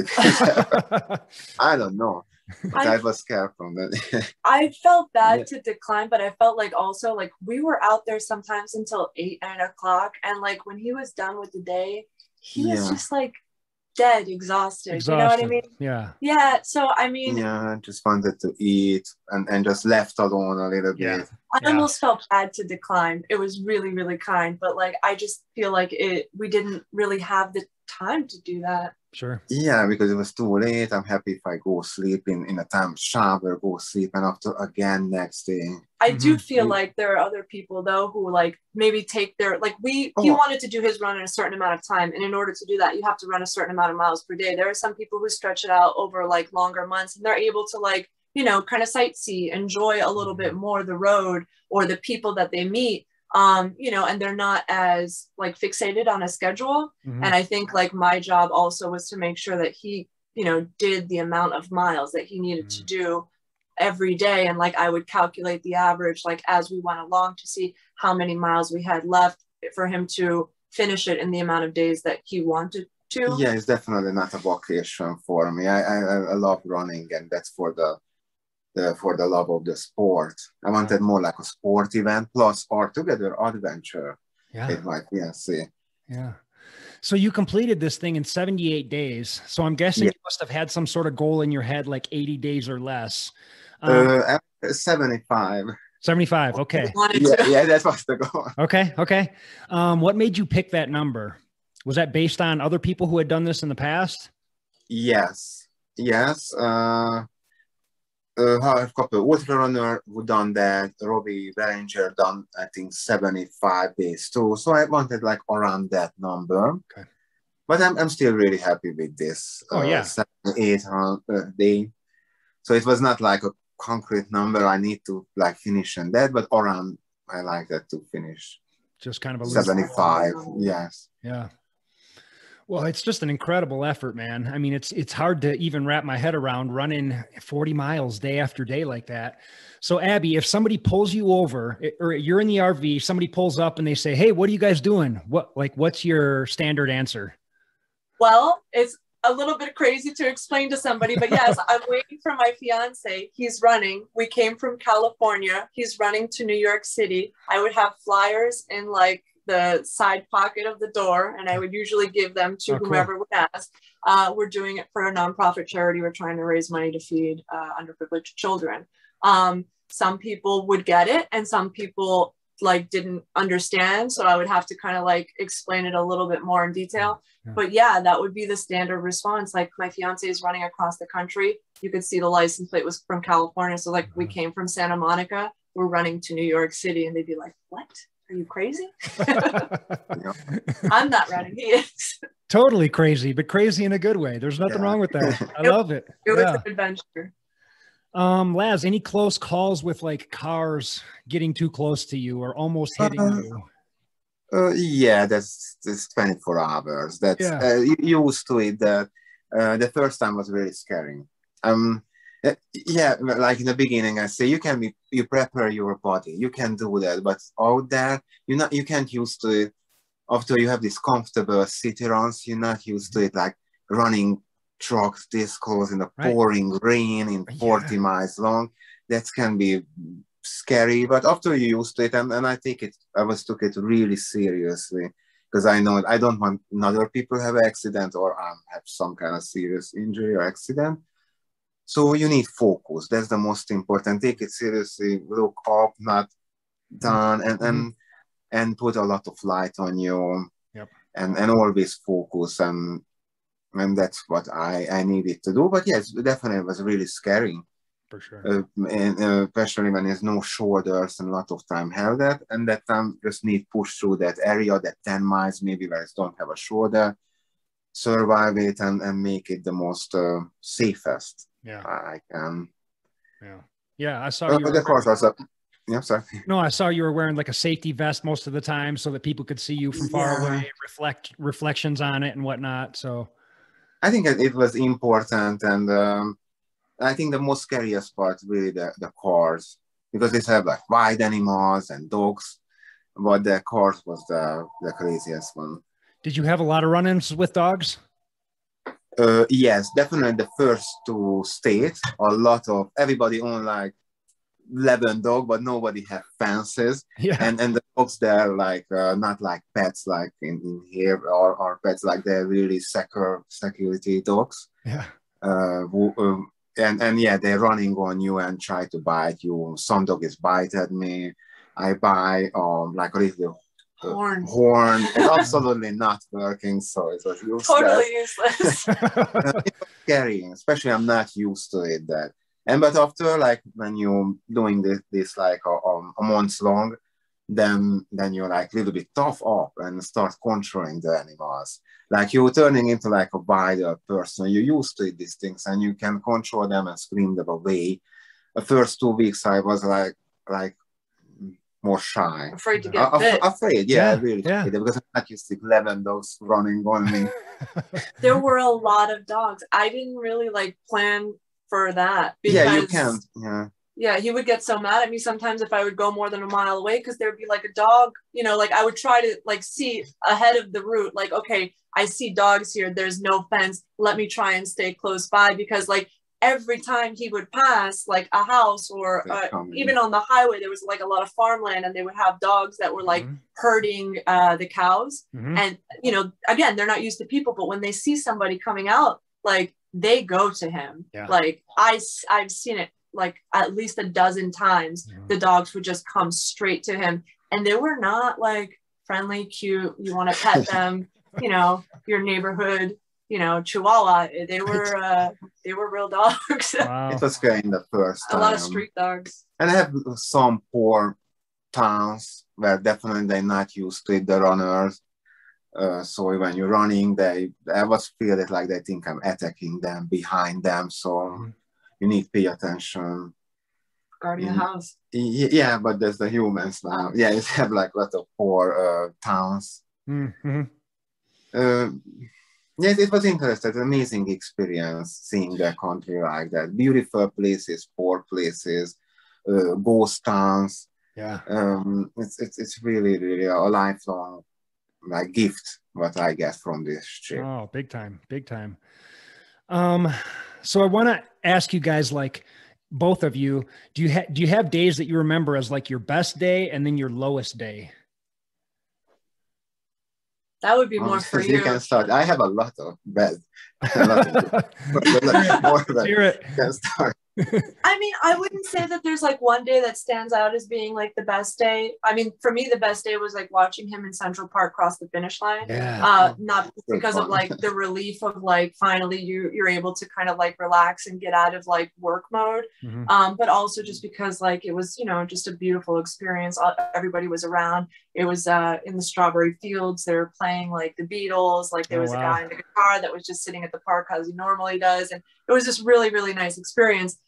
I don't know. I was careful. I felt bad to decline, but I felt like also like we were out there sometimes until 8, 9 o'clock. And like when he was done with the day, he was just like dead, exhausted. You know what I mean? Yeah. So, I mean, I just wanted to eat and just left alone a little bit. I almost felt bad to decline. It was really, really kind. But like, I just feel like we didn't really have the time to do that. Sure. Yeah, because it was too late. I'm happy if I go sleep in a time, shower, go sleep, and after again next day. I do feel like there are other people though who like maybe take their, like he wanted to do his run in a certain amount of time, and in order to do that you have to run a certain amount of miles per day. There are some people who stretch it out over like longer months, and they're able to like, you know, kind of sightsee, enjoy a little bit more the road or the people that they meet. You know, and they're not as like fixated on a schedule. And I think like my job also was to make sure that he, you know, did the amount of miles that he needed to do every day. And like I would calculate the average like as we went along to see how many miles we had left for him to finish it in the amount of days that he wanted to. Yeah, it's definitely not a vocation for me. I love running, and that's for the love of the sport. I wanted more like a sport event plus altogether adventure with my fiancé. Yeah. So you completed this thing in 78 days. So I'm guessing you must have had some sort of goal in your head, like 80 days or less. 75. 75. Okay. Yeah, that was the goal. Okay. What made you pick that number? Was that based on other people who had done this in the past? Yes. I have a couple of ultra runner who done that. Robbie Bellinger done, I think, 75 days too. So I wanted like around that number. Okay. But I'm still really happy with this. 7-8 day. So it was not like a concrete number I need to like finish on that, but around I like that to finish. Just kind of a 75. Yes. Yeah. Well, it's just an incredible effort, man. I mean, it's hard to even wrap my head around running 40 miles day after day like that. So Abby, if somebody pulls you over or you're in the RV, somebody pulls up and they say, "Hey, what are you guys doing?" What's your standard answer? Well, it's a little bit crazy to explain to somebody, but yes, I'm waiting for my fiance. He's running. We came from California. He's running to New York City. I would have flyers in like the side pocket of the door, and I would usually give them to whomever would ask. We're doing it for a nonprofit charity. We're trying to raise money to feed underprivileged children. Some people would get it, and some people like didn't understand, so I would have to kind of like explain it a little bit more in detail. But yeah, that would be the standard response. Like my fiance is running across the country. You could see the license plate was from California, so like we came from Santa Monica, we're running to New York City, and they'd be like, "What? Are you crazy?" I'm not running. He is. Totally crazy, but crazy in a good way. There's nothing wrong with that. I love it. It was an adventure. Laz, any close calls with like cars getting too close to you or almost hitting you? Yeah, that's 24 hours. That's Yeah. used to it. That the first time was very scary. Yeah, like in the beginning, I say you prepare your body, you can do that, but out there, you can't used to it. After you have these comfortable city runs, you're not used to it, like running trucks this close in the pouring rain in 40 miles long. That can be scary, but after you used to it, and I took it really seriously, because I know I don't want other people have an accident or have some kind of serious injury or accident. So you need focus. That's the most important. Take it seriously, look up, not down, and put a lot of light on you. Yep. And always focus, and that's what I needed to do. But yes, definitely it was really scary. For sure. And especially when there's no shoulders and a lot of time held that, and that time just need push through that area, that 10 miles maybe where it don't have a shoulder, survive it and make it the most safest I can. Yeah, I saw you. Of course, also. Yeah, sorry. No, I saw you were wearing like a safety vest most of the time so that people could see you from far away, reflections on it and whatnot. So I think it was important, and I think the most scariest part really the cars, because they have like wild animals and dogs, but the cars was the craziest one. Did you have a lot of run-ins with dogs? Yes, definitely the first two states, a lot of everybody owned like 11 dog, but nobody had fences. Yeah. And the dogs there like not like pets like in here or pets, like they're really security dogs. Yeah. And yeah, they're running on you and try to bite you. Some dog is bite at me. I buy like a little horn. It's absolutely not working, so it was useless. Totally useless. It was scary, especially I'm not used to it. But after like when you're doing this like a month long, then you're like a little bit tough up and start controlling the animals. Like you're turning into like a wider person. You're used to these things and you can control them and scream them away. The first 2 weeks I was like more shy. Afraid to get bit. Afraid, really. Yeah. Because I'm not used to 11 dogs running on me. There were a lot of dogs. I didn't really like plan for that. Yeah, you can't. Yeah. Yeah, he would get so mad at me sometimes if I would go more than a mile away, because there'd be like a dog, you know, like I would try to like see ahead of the route, like, okay, I see dogs here, there's no fence, let me try and stay close by, because like every time he would pass like a house or even on the highway, there was like a lot of farmland and they would have dogs that were like herding the cows. And, you know, again, they're not used to people, but when they see somebody coming out, like they go to him. Like I've seen it like at least a dozen times. The dogs would just come straight to him, and they were not like friendly, cute, you want to pet them, you know, your neighborhood, you know, Chihuahua. They were real dogs. Wow. It was scary the first time. A lot of street dogs. And I have some poor towns where definitely they're not used to it, the runners. So when you're running, I was feeling like they think I'm attacking them behind them. So you need to pay attention. Guarding the house. Yeah, but there's the humans now. Yeah, you have like a lot of poor towns. Yes, it was interesting. Amazing experience seeing the country like that. Beautiful places, poor places, ghost towns. Yeah. It's really, really a lifelong like gift what I get from this trip. Oh, big time, big time. So I want to ask you guys, like both of you, do you have days that you remember as like your best day and then your lowest day? That would be more for you. You can start. I have a lot of bad. Can start. I mean, I wouldn't say that there's like one day that stands out as being like the best day. I mean, for me, the best day was like watching him in Central Park cross the finish line. Yeah. Not because of like the relief of like finally you're able to kind of like relax and get out of like work mode. But also just because like it was, you know, just a beautiful experience. Everybody was around. It was in the strawberry fields. They were playing like the Beatles. Like there was a guy in the guitar that was just sitting at the park as he normally does. And it was just really, really nice experience.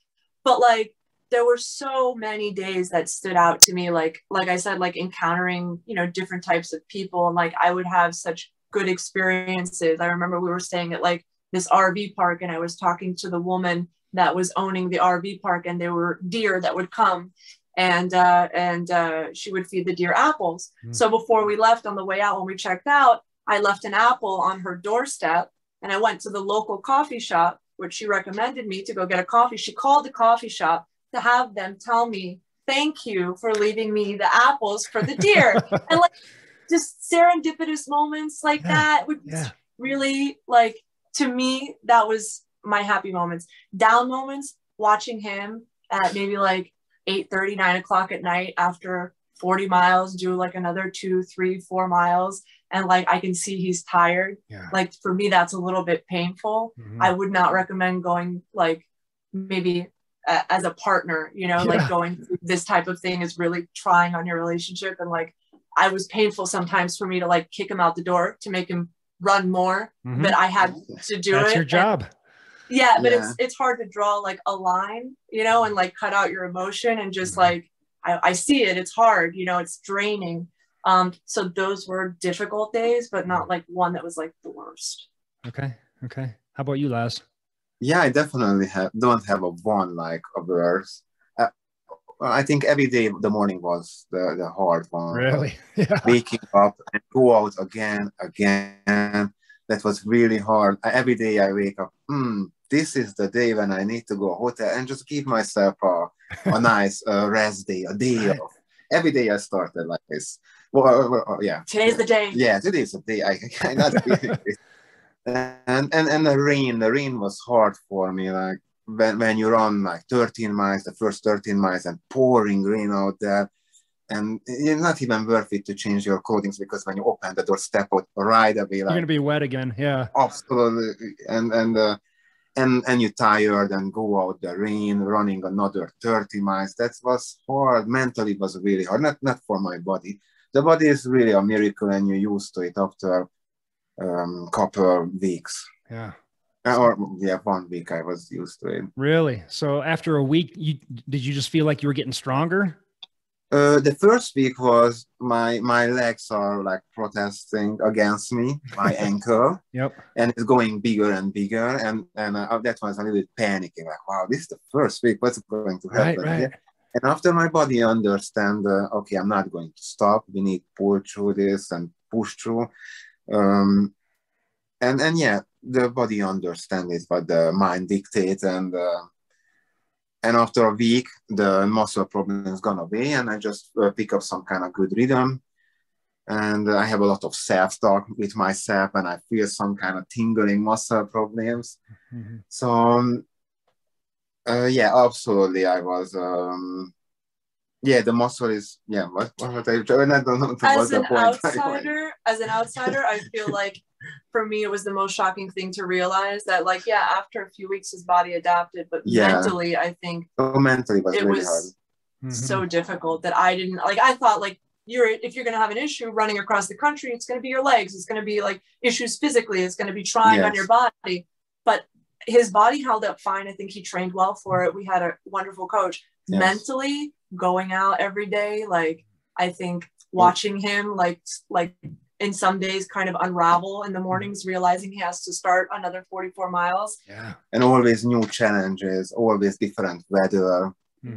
But like, there were so many days that stood out to me. Like I said, like encountering, you know, different types of people. And like, I would have such good experiences. I remember we were staying at like this RV park, and I was talking to the woman that was owning the RV park, and there were deer that would come, and she would feed the deer apples. So before we left, on the way out, when we checked out, I left an apple on her doorstep, and I went to the local coffee shop, which she recommended me to go get a coffee. She called the coffee shop to have them tell me, thank you for leaving me the apples for the deer. And like, just serendipitous moments like that would really, like, to me, that was my happy moments. Down moments, watching him at maybe like 8:30, 9 o'clock at night after 40 miles, do like another 2, 3, 4 miles. And like, I can see he's tired. Like, for me, that's a little bit painful. I would not recommend going, like, maybe as a partner, you know, like going through this type of thing is really trying on your relationship. And like, I was painful sometimes for me to like kick him out the door to make him run more, but I had to do That's it. your job. But it's hard to draw like a line, you know, and like cut out your emotion and just like, I see it, it's hard, you know, it's draining. So those were difficult days, but not like one that was like the worst. Okay. How about you, Laz? Yeah, I definitely don't have a one like a verse. I think every day the morning was the hard one. Really? Waking up and go out again. That was really hard. Every day I wake up, this is the day when I need to go hotel and just give myself a nice rest day, a day off. Every day I started like this. Well, yeah. Today's the day. Yeah, today's the day. I not and the rain was hard for me. Like when you run like 13 miles, the first 13 miles, and pouring rain out there, and it's not even worth it to change your clothing, because when you open the door, step out right away, like, you're gonna be wet again. Yeah, absolutely. And you're tired and go out the rain, running another 30 miles. That was hard. Mentally, it was really hard. Not for my body. The body is really a miracle, and you're used to it after couple weeks. Yeah. Or 1 week I was used to it. Really? So after a week, did you just feel like you were getting stronger? The first week was my legs are like protesting against me, my ankle. And it's going bigger and bigger, and that was a little bit panicking, like, wow, this is the first week, what's going to happen? Right. And after my body understand, okay, I'm not going to stop, we need to pull through this and push through. And yeah, the body understands it, but the mind dictates, and after a week, the muscle problem is gone away, and I just pick up some kind of good rhythm, and I have a lot of self-talk with myself, and I feel some kind of tingling muscle problems. So yeah, absolutely, I was the muscle is what I don't know. As an outsider, I feel like for me it was the most shocking thing to realize that, like, after a few weeks his body adapted, but mentally I think mentally it was really hard. So difficult that I didn't like. I thought, like, if you're going to have an issue running across the country, it's going to be your legs, it's going to be like issues physically, it's going to be trying on your body. But his body held up fine. I think he trained well for it. We had a wonderful coach. Mentally, going out every day, like, I think watching him like in some days kind of unravel in the mornings, realizing he has to start another 44 miles. And always new challenges, always different weather.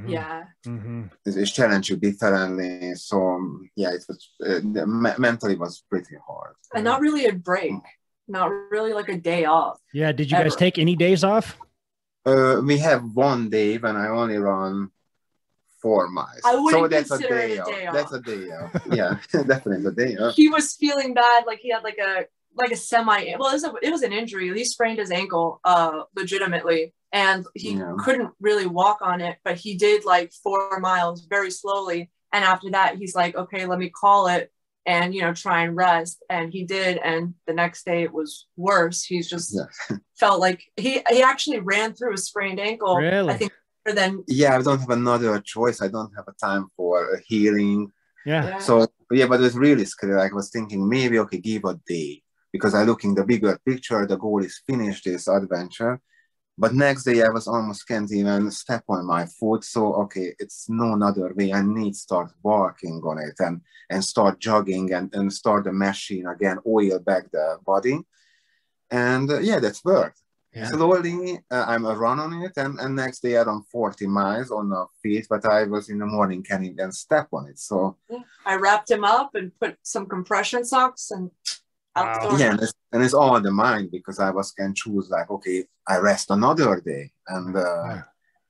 It's challenge you differently. So it was mentally was pretty hard. And not really a break, not really like a day off. Did you guys take any days off? We have 1 day when I only run 4 miles. I wouldn't consider it a day off. That's a day off. Yeah, definitely a day off. He was feeling bad, like he had like a semi. Well, it was an injury. He sprained his ankle legitimately, and he couldn't really walk on it. But he did like 4 miles very slowly, and after that, he's like, okay, let me call it and try and rest. And he did, and the next day it was worse. He's just felt like he actually ran through a sprained ankle. Really? I think. Then I don't have another choice. I don't have a time for healing. So but it was really scary. Like, I was thinking maybe give a day, because I look in the bigger picture. The goal is finish this adventure, But next day I was almost can't even step on my foot. So, okay, it's no other way. I need to start working on it and start jogging and start the machine again, oil back the body. And yeah, that's worked. Yeah. Slowly, I'm a run on it, and next day around 40 miles on the feet, but I was in the morning can't even step on it. So I wrapped him up and put some compression socks and out the door. Yeah, and it's all in the mind, because I can choose like, okay, I rest another day. And Wow.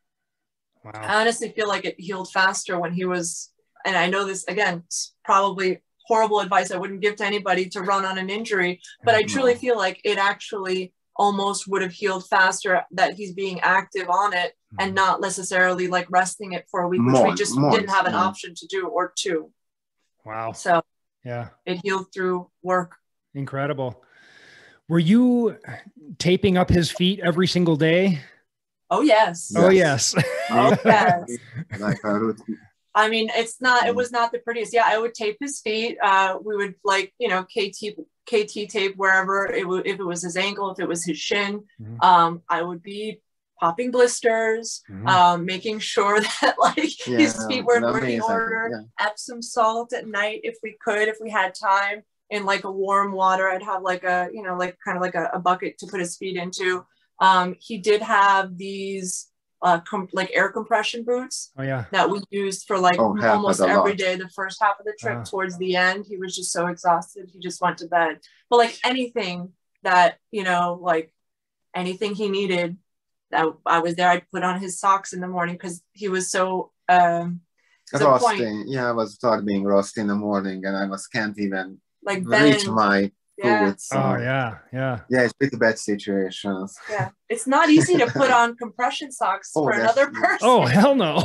I honestly feel like it healed faster when he was, and I know this, again, probably horrible advice I wouldn't give to anybody to run on an injury, but I truly feel like it actually almost would have healed faster that he's being active on it and not necessarily like resting it for a week, which we just didn't have an option to do, or two. Wow. So yeah, it healed through work. Incredible. Were you taping up his feet every single day? Oh, yes. Oh, yes. Oh, yes. Like a routine. I mean, it was not the prettiest. Yeah, I would tape his feet. We would like, you know, KT tape wherever if it was his ankle, if it was his shin. I would be popping blisters, making sure that like his feet were in working order. Epsom salt at night if we could, if we had time, in like a warm water. I'd have like a, you know, like kind of like a bucket to put his feet into. He did have these like air compression boots that we used for like almost every day the first half of the trip. Towards the end, he was just so exhausted, he just went to bed. But like anything that, you know, like anything he needed, that I was there. I'd put on his socks in the morning because he was so rusty. Yeah, I was start being rusty in the morning, and I can't even like reach my foot. So. Oh yeah. It's pretty bad situations. Yeah, it's not easy to put on compression socks for another person. Oh hell no.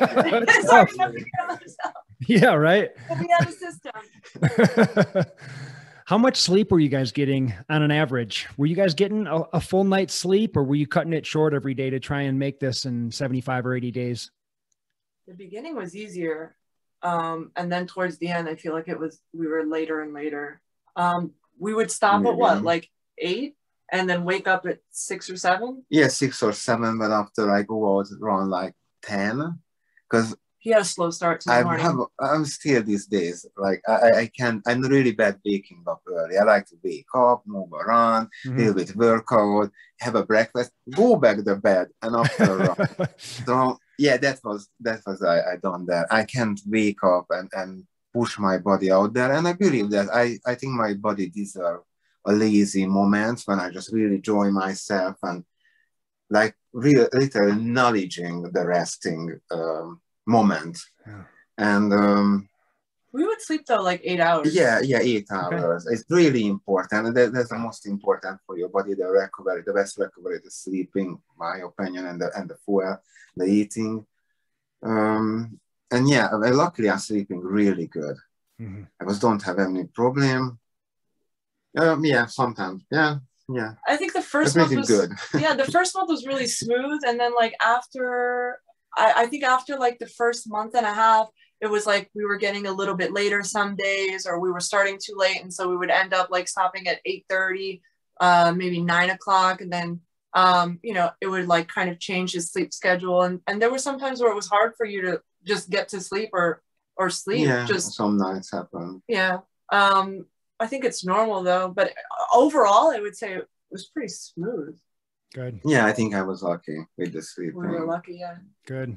Yeah, right. We had a system. How much sleep were you guys getting on an average? Were you guys getting a full night's sleep, or were you cutting it short every day to try and make this in 75 or 80 days? The beginning was easier. And then towards the end, I feel like we were later and later. We would stop at what, like 8 and then wake up at 6 or 7? Yeah, 6 or 7, but after I go out around like 10, because he had a slow start to the morning. I'm still these days, like I'm really bad waking up early. I like to wake up, move around, a little bit workout, have a breakfast, go back to bed, and after so yeah, that was I done that. I can't wake up and push my body out there, and I believe that I think my body deserves a lazy moment when I just really enjoy myself and like really literally acknowledging the resting moment. And we would sleep though like 8 hours. Yeah, 8 hours. It's really important. That's the most important for your body. The recovery, the best recovery is sleeping, my opinion, and the fuel, the eating. And yeah, luckily I'm sleeping really good. I don't have any problem. Yeah, sometimes. Yeah. I think the first month was good. Yeah, the first month was really smooth, and then like after, I think after like the first month and a half, it was like we were getting a little bit later some days, or we were starting too late, and so we would end up like stopping at 8:30, maybe 9 o'clock, and then you know, it would like kind of change his sleep schedule, and there were some times where it was hard for you to just get to sleep or sleep. Yeah, just some nights happen. Yeah. I think it's normal though, but overall I would say it was pretty smooth. Good. Yeah, I think I was lucky with the sleep. We were lucky, yeah. Good.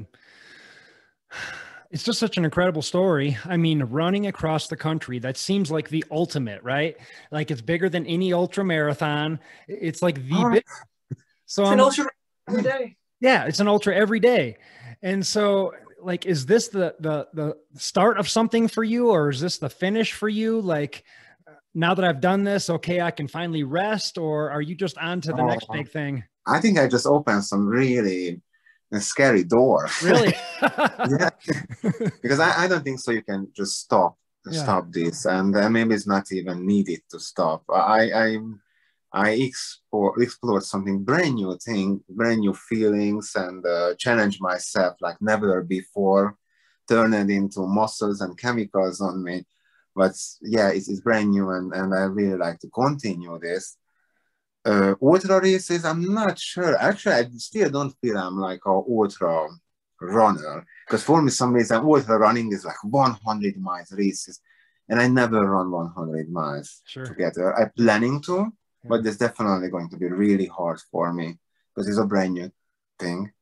It's just such an incredible story. I mean, running across the country, that seems like the ultimate, right? Like it's bigger than any ultra marathon. It's like the big. So it's an ultra every day. Yeah, it's an ultra every day. And so like, is this the start of something for you, or is this the finish for you? Like, now that I've done this, okay, I can finally rest, or are you just on to the next big thing? I think I just opened some really scary door. Really? Yeah. Because I don't think so you can just stop this, and maybe it's not even needed to stop. I explored something brand new feelings, and challenge myself like never before, turn it into muscles and chemicals on me. But yeah, it's brand new, and I really like to continue this. Ultra races, I'm not sure. Actually, I still don't feel I'm like a ultra runner, because for me, some reason, ultra running is like 100 miles races, and I never run 100 miles together. I'm planning to, but it's definitely going to be really hard for me because it's a brand new thing.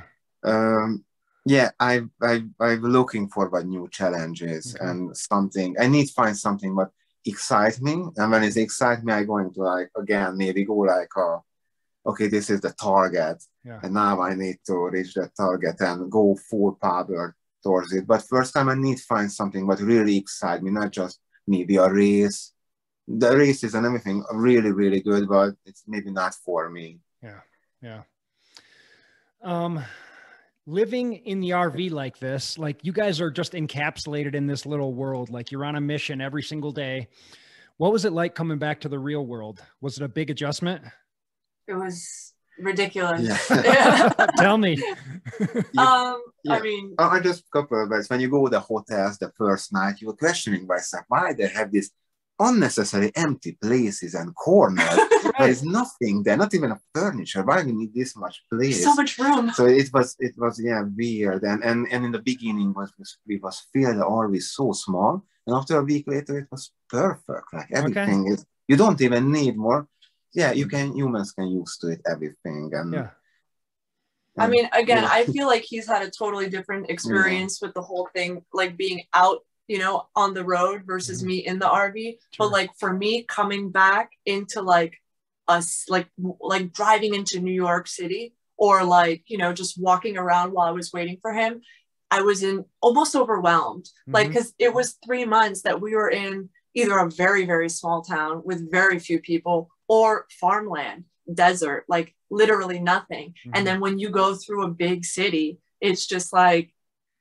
I'm looking forward new challenges and something. I need to find something what excites me, and when it excites me, I'm going to like again maybe go like, okay, this is the target, and now I need to reach that target and go full power towards it. But first time I need to find something what really excites me, not just maybe a race. The races and everything are really, really good, but it's maybe not for me. Living in the RV like this, like you guys are just encapsulated in this little world, like you're on a mission every single day. What was it like coming back to the real world? Was it a big adjustment? It was ridiculous. Tell me. I mean, I just a couple of words. When you go to the hotels the first night, you were questioning myself why they have this unnecessary empty places and corners. There is nothing there, not even a furniture. Why we need this much place? So much room. So it was weird. And in the beginning we was filled always so small, and after a week later it was perfect. Like everything is, you don't even need more. Humans can use to it everything. And I mean, again, I feel like he's had a totally different experience with the whole thing, like being out, you know, on the road versus me in the RV. But like for me, coming back into like us, like driving into New York City, or like, you know, just walking around while I was waiting for him, I was almost overwhelmed. Like, because it was 3 months that we were in either a very, very small town with very few people, or farmland, desert, like literally nothing. And then when you go through a big city, it's just like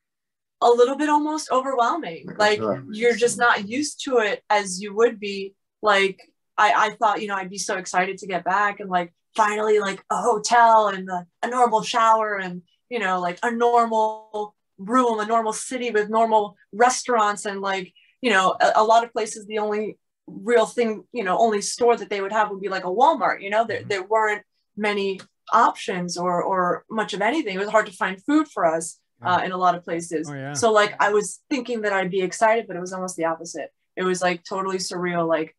a little bit almost overwhelming. Like you're just not used to it as you would be. Like I thought, you know, I'd be so excited to get back and like finally like a hotel and a normal shower and, you know, like a normal room, a normal city with normal restaurants. And like, you know, a lot of places, the only real thing, you know, only store that they would have would be like a Walmart, you know, there weren't many options or much of anything. It was hard to find food for us in a lot of places. So like I was thinking that I'd be excited, but it was almost the opposite. It was like totally surreal, like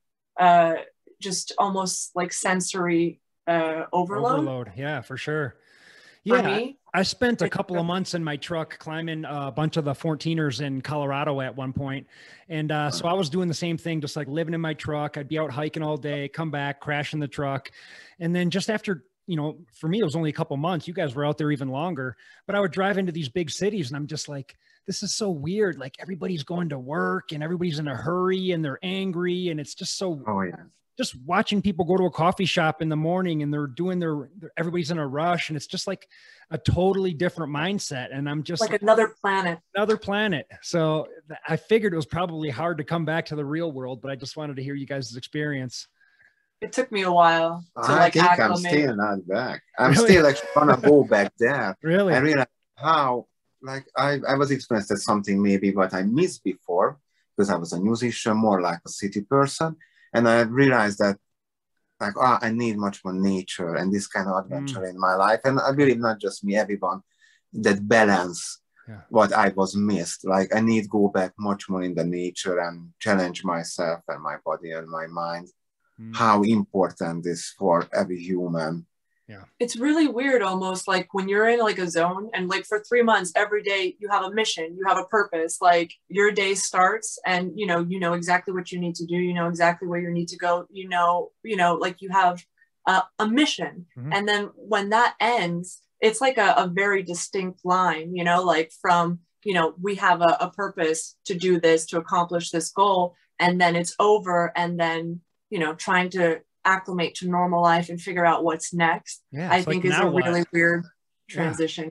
just almost like sensory overload. Yeah, for sure. For me, I spent a couple of months in my truck climbing a bunch of the 14ers in Colorado at one point. And so I was doing the same thing, just like living in my truck. I'd be out hiking all day, come back, crash in the truck. And then just after, you know, for me, it was only a couple months. You guys were out there even longer, but I would drive into these big cities and I'm just like, this is so weird. Like everybody's going to work and everybody's in a hurry and they're angry. And it's just so, just watching people go to a coffee shop in the morning and they're doing everybody's in a rush. And it's just like a totally different mindset. And I'm just like another planet. So I figured it was probably hard to come back to the real world, but I just wanted to hear you guys' experience. It took me a while to I think I'm still not back. I'm still like gonna go back there. Really? I realized how, like, I was experiencing something maybe what I missed before because I was a musician, more like a city person. And I realized that, like, I need much more nature and this kind of adventure in my life. And I believe not just me, everyone, that balance what I was missed. Like, I need to go back much more in the nature and challenge myself and my body and my mind. How important this for every human. It's really weird, almost like when you're in like a zone and like for 3 months every day you have a mission, you have a purpose, like your day starts and you know exactly what you need to do, you know exactly where you need to go, you know like you have a mission. And then when that ends, it's like a very distinct line, you know, like from, you know, we have a purpose to do this, to accomplish this goal, and then it's over, and then, you know, trying to acclimate to normal life and figure out what's next. I think is a really weird transition.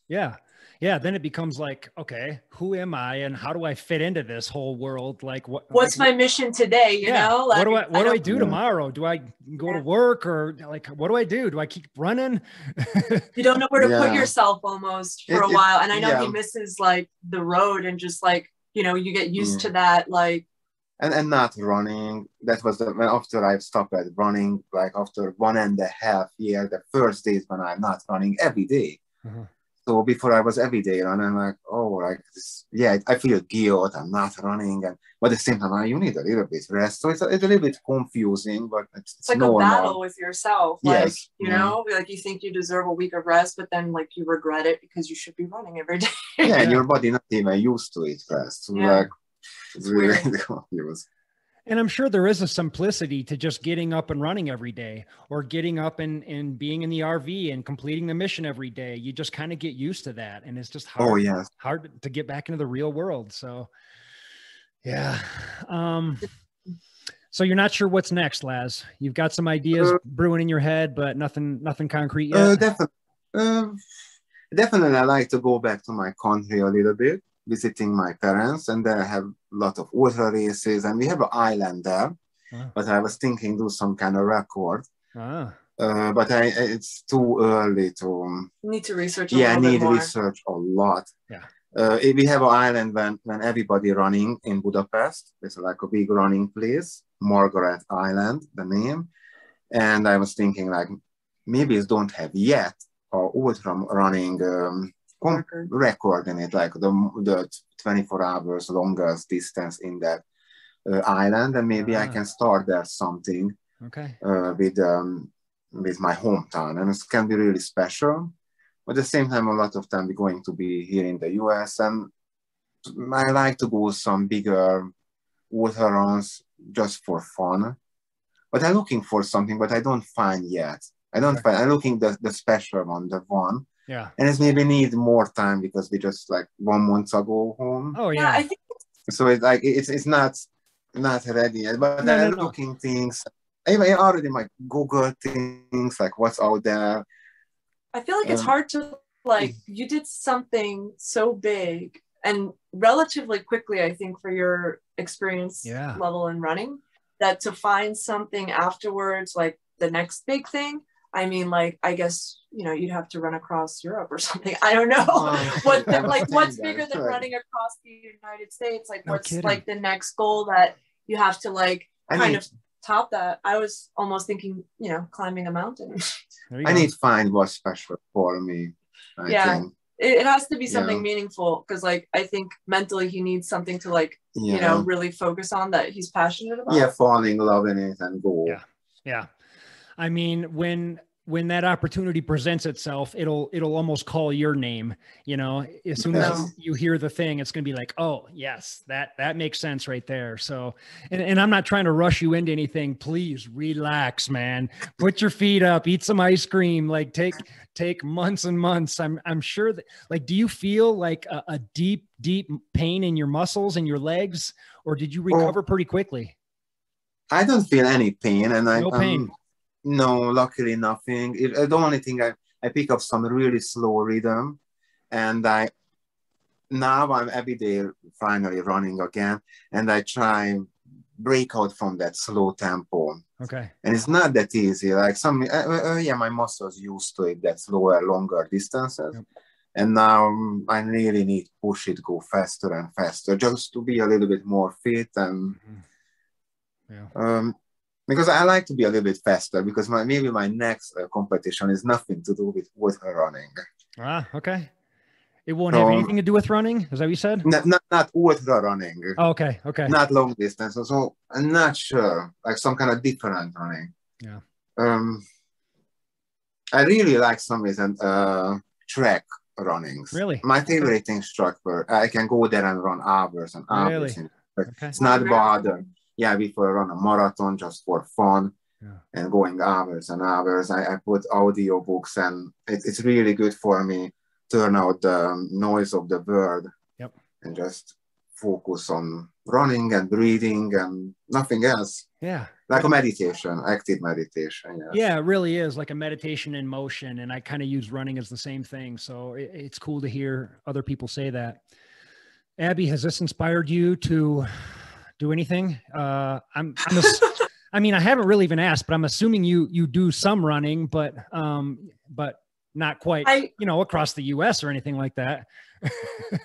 Yeah. Then it becomes like, okay, who am I and how do I fit into this whole world? Like what's my mission today? You know, like what do I do tomorrow? Do I go to work, or like, what do I do? Do I keep running? You don't know where to put yourself almost for a while. And I know he misses like the road and just like, you know, you get used to that, like, and not running. That was after I stopped running, like after 1.5 years, the first days when I'm not running every day. Uh-huh. So before I was every day running, like, oh, like this, yeah, I feel guilt. I'm not running, but at the same time, you need a little bit rest. So it's a little bit confusing, but it's like normal. a battle with yourself. Yes. Like, you know, like you think you deserve a week of rest, but then like you regret it because you should be running every day. Yeah, and your body not even used to it rest. So like, it's really confusing. And I'm sure there is a simplicity to just getting up and running every day, or getting up and being in the RV and completing the mission every day. You just kind of get used to that. And it's just hard to get back into the real world. So yeah. So you're not sure what's next, Laz. You've got some ideas brewing in your head, but nothing concrete yet. Definitely I like to go back to my country a little bit, visiting my parents, and there I have a lot of ultra races, and we have an island there. But I was thinking do some kind of record. But it's too early to. You need to research. I need to research a lot. Yeah. We have an island when everybody running in Budapest. It's like a big running place, Margaret Island, the name. And I was thinking like maybe it don't have yet or ultra running record in it, like the 24 hours longest distance in that island, and maybe I can start there something with my hometown, and it can be really special. But at the same time, a lot of time we're going to be here in the US, and I like to go some bigger ultra runs just for fun. But I'm looking for something, but I don't find yet. I'm looking the special one, the one. Yeah. And it's maybe need more time because we just like 1 month ago home. Oh yeah. I think so. It's like it's not ready yet. But I'm looking things. I already might Google things like what's out there. I feel like it's hard to like you did something so big and relatively quickly, I think, for your experience level in running, that to find something afterwards, like the next big thing. I mean, like, I guess, you know, you'd have to run across Europe or something. I don't know. What's bigger than running across the United States? Like, what's like the next goal that you have to like kind of top that? I was almost thinking, you know, climbing a mountain. I need to find what's special for me. I think. It has to be something meaningful, because like I think mentally he needs something to like you know really focus on that he's passionate about. Yeah, falling in love in it and go. Yeah. I mean, when that opportunity presents itself, it'll almost call your name, you know, as soon as you hear the thing, it's going to be like, oh yes, that makes sense right there. So, and I'm not trying to rush you into anything. Please relax, man. Put your feet up, eat some ice cream, like take months and months. I'm sure that, like, do you feel like a deep pain in your muscles and your legs, or did you recover pretty quickly? I don't feel any pain, and no pain. No, luckily nothing. The only thing I pick up some really slow rhythm, and now I'm every day finally running again, and I try break out from that slow tempo. Okay. And it's not that easy. Like my muscles used to it, that slower, longer distances. Yep. And now I really need to push it, go faster and faster, just to be a little bit more fit and. Because I like to be a little bit faster, because maybe my next competition is nothing to do with running. Okay. It won't have anything to do with running? Is that what you said? Not ultra running. Oh, okay. Not long distance. So I'm not sure, like some kind of different running. Yeah. I really like some reason track runnings. Really? My favorite thing's track where I can go there and run hours and hours. Really? It's not bother. Yeah, before I run a marathon just for fun and going hours and hours. I put audio books, and it's really good for me. Turn out the noise of the world and just focus on running and breathing and nothing else. Yeah. Like a meditation, active meditation. Yes. Yeah, it really is like a meditation in motion. And I kind of use running as the same thing. So it's cool to hear other people say that. Abby, has this inspired you to do anything? I mean, I haven't really even asked, but I'm assuming you do some running, but not quite, across the US or anything like that.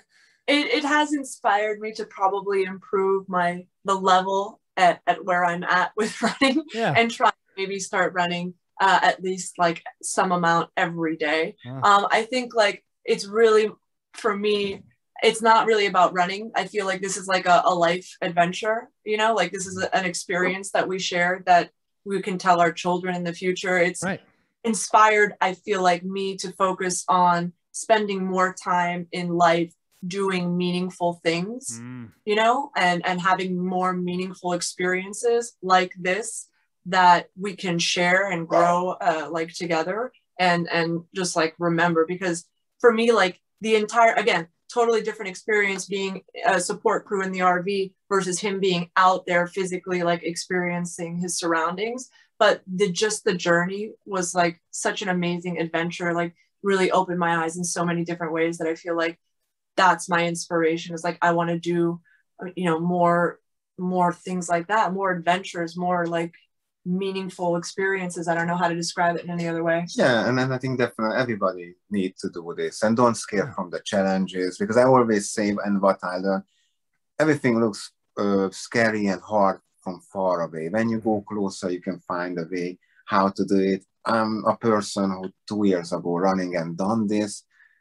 it has inspired me to probably improve the level at where I'm at with running, and try to maybe start running at least like some amount every day. I think like it's really, for me, it's not really about running. I feel like this is like a life adventure, you know, like this is an experience that we share that we can tell our children in the future. It's inspired, I feel like, me to focus on spending more time in life doing meaningful things, you know, and having more meaningful experiences like this that we can share and grow like together, and just like remember. Because for me, like the entire, again, totally different experience being a support crew in the RV versus him being out there physically like experiencing his surroundings. But the journey was like such an amazing adventure, like really opened my eyes in so many different ways that I feel like that's my inspiration, is like I want to do, you know, more things like that, more adventures, more like meaningful experiences. I don't know how to describe it in any other way. Yeah, and then I think definitely everybody needs to do this, and don't scare from the challenges, because I always say, and what I learned, everything looks scary and hard from far away. When you go closer, you can find a way how to do it. I'm a person who 2 years ago running and done this,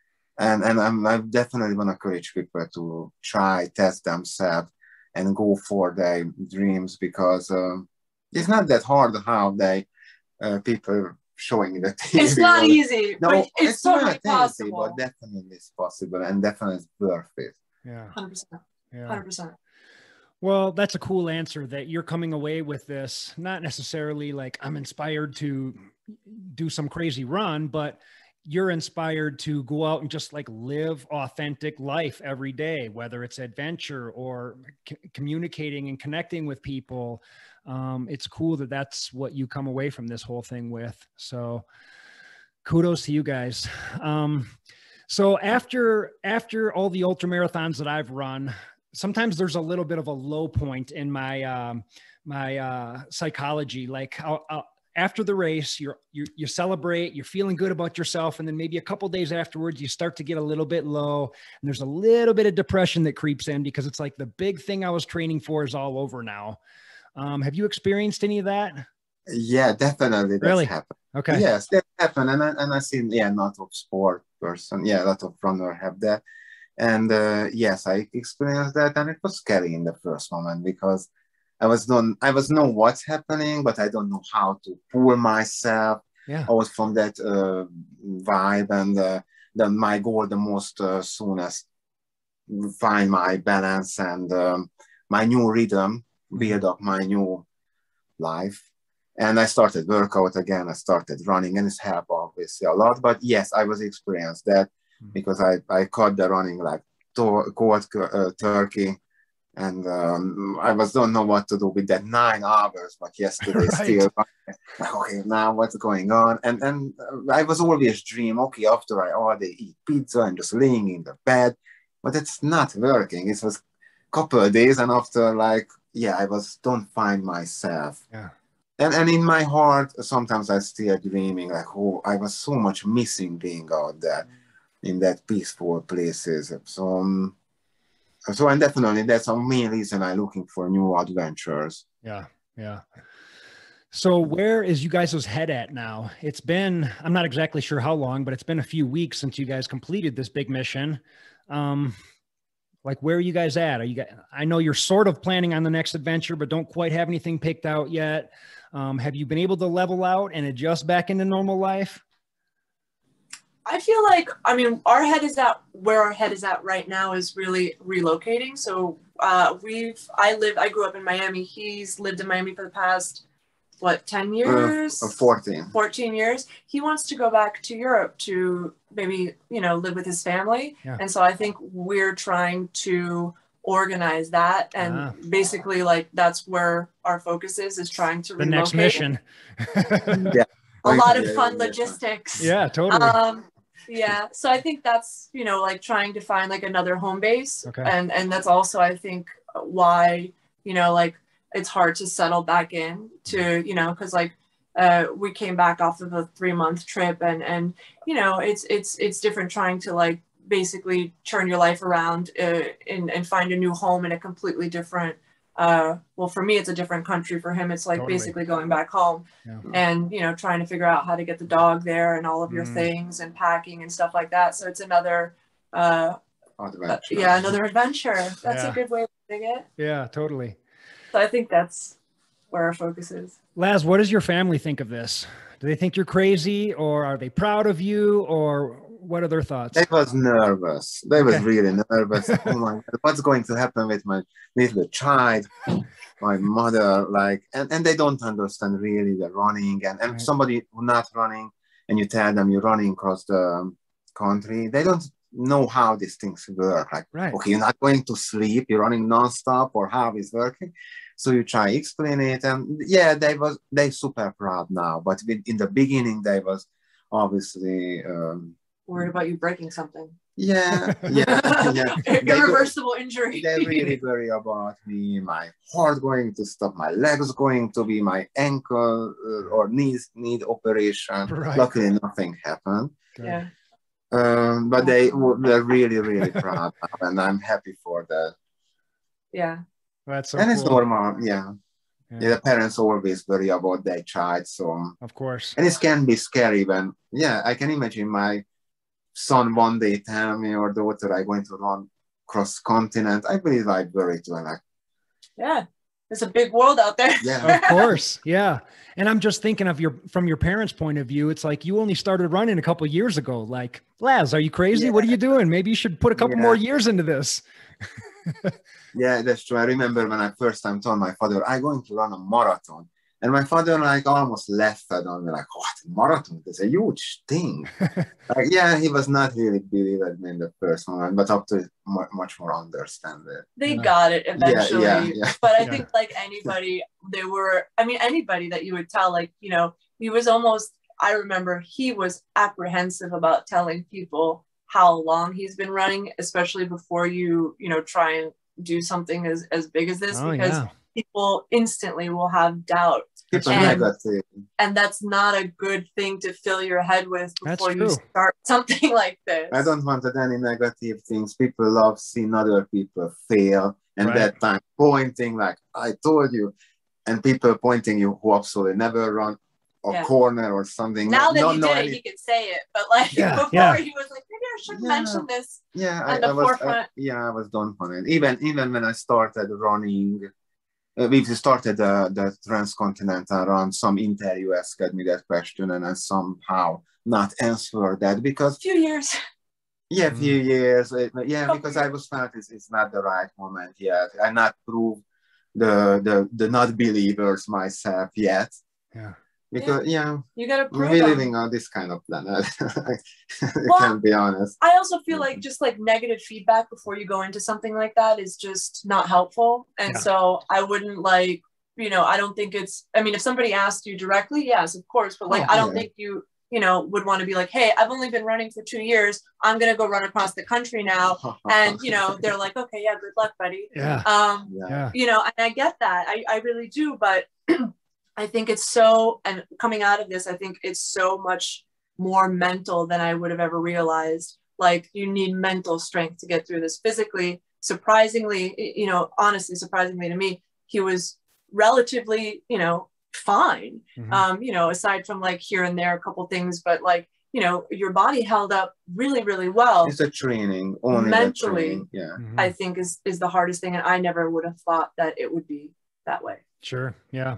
and I definitely want to encourage people to try, test themselves, and go for their dreams, because it's not that hard how they people showing the TV. It's not easy. No, but it's totally not possible. easy, but definitely it's possible, and definitely it's worth it. Yeah, 100%. Yeah. 100%. Well, that's a cool answer, that you're coming away with this, not necessarily like I'm inspired to do some crazy run, but you're inspired to go out and just like live authentic life every day, whether it's adventure or communicating and connecting with people. It's cool that that's what you come away from this whole thing with. So kudos to you guys. So after all the ultra marathons that I've run, sometimes there's a little bit of a low point in my psychology. Like after the race, you celebrate, you're feeling good about yourself, and then maybe a couple days afterwards, you start to get a little bit low, and there's a little bit of depression that creeps in, because it's like the big thing I was training for is all over now. Have you experienced any of that? Yeah, definitely. That's Really? happened. Okay. Yes, that happened, and I see, yeah, a lot of sport person, yeah, a lot of runner have that. And yes, I experienced that, and it was scary in the first moment, because I was know what's happening, but I don't know how to pull myself. Yeah. I was from that vibe, and then my goal the most soon as find my balance and my new rhythm, build up my new life. And I started workout again. I started running, and it's helped obviously a lot. But yes, I was experienced that, because I caught the running like cold turkey, and I don't know what to do with that 9 hours. But yesterday still, okay, now what's going on? And I was always dream, okay, after I order eat pizza and just laying in the bed, but it's not working. It was a couple of days, and after like, yeah, I don't find myself. Yeah. And in my heart, sometimes I still dreaming like, oh, I was so much missing being out there in that peaceful places. So and definitely that's the main reason I'm looking for new adventures. Yeah. Yeah. So where is you guys' head at now? It's been, I'm not exactly sure how long, but it's been a few weeks since you guys completed this big mission. Like, where are you guys at? I know you're sort of planning on the next adventure, but don't quite have anything picked out yet. Have you been able to level out and adjust back into normal life? I feel like, I mean, where our head is at right now is really relocating. So I grew up in Miami. He's lived in Miami for the past, 10 years? 14. 14 years. He wants to go back to Europe to maybe, live with his family. Yeah. And so I think we're trying to organize that. And basically, like, that's where our focus is trying to relocate. The next mission. Yeah. A lot of fun logistics. Yeah, totally. Yeah. So I think that's, like trying to find like another home base. Okay. And that's also, I think, why, like, it's hard to settle back in to, because like we came back off of a 3-month trip, and it's different trying to like basically turn your life around and find a new home in a completely different, well, for me, it's a different country. For him, it's like Totally. basically going back home and, you know, trying to figure out how to get the dog there and all of your things and packing and stuff like that. So it's another, another adventure. That's a good way to think it. Yeah, totally. So I think that's where our focus is. Laz, what does your family think of this? Do they think you're crazy, or are they proud of you, or what are their thoughts? They was nervous. They was really nervous. Oh my God, what's going to happen with my little child? My mother, like, and they don't understand really the running. And somebody who's not running, and you tell them you're running across the country, they don't know how these things work. Like, okay, you're not going to sleep, you're running nonstop, or how it's working. So you try explain it, and yeah, they super proud now. But in the beginning, they was obviously worried about you breaking something. Yeah. Irreversible injury. They really worry about me, my heart going to stop, my legs going to be, my ankle or knees need operation. Luckily, nothing happened. Yeah. But they're really, really proud, and I'm happy for that. Yeah. That's so and cool. It's normal, yeah. The parents always worry about their child, so of course. And it can be scary when, I can imagine my son one day tell me, or daughter, I'm going to run cross continent. I believe I worry too. Like, yeah, there's a big world out there. Yeah, of course, yeah. And I'm just thinking of from your parents' point of view. It's like you only started running a couple of years ago. Like, Laz, are you crazy? What are you doing? Maybe you should put a couple more years into this. Yeah, that's true. I remember when I first time told my father, I'm going to run a marathon. And my father like almost laughed on me, like, what, marathon? It's a huge thing. He was not really believing me in the first moment, but up to much more understand it. They got it eventually. Yeah. But I think like anybody, anybody that you would tell, like, you know, he was almost, I remember he was apprehensive about telling people how long he's been running, especially before you try and do something as big as this, because people instantly will have doubt. And that's not a good thing to fill your head with before you start something like this. I don't want any negative things. People love seeing other people fail, and that time pointing like, I told you, and people pointing you who absolutely never run a corner or something. Now that he did it, he can say it, but like before he was like, maybe I should mention this. I was done for it. Even when I started running, we started the transcontinental run. Some interview asked me that question, and I somehow not answer that because few years. Yeah, a few years. Because I was felt it's not the right moment yet. I not proved the not believers myself yet. Yeah. Because you gotta prove we're living on this kind of planet. I can't be honest. I also feel like just like negative feedback before you go into something like that is just not helpful. And so I wouldn't I don't think it's, I mean, if somebody asked you directly, yes, of course, but like I don't think you would want to be like, hey, I've only been running for 2 years. I'm gonna go run across the country now. And they're like, okay, yeah, good luck, buddy. Yeah. And I get that. I really do, but I think it's and coming out of this, I think it's so much more mental than I would have ever realized. Like, you need mental strength to get through this. Physically, surprisingly, honestly, surprisingly to me, he was relatively, fine. Mm-hmm. Aside from like here and there, a couple things, but like, your body held up really, really well. It's a training. Only mentally, Mm-hmm. I think is the hardest thing. And I never would have thought that it would be that way. Sure. Yeah.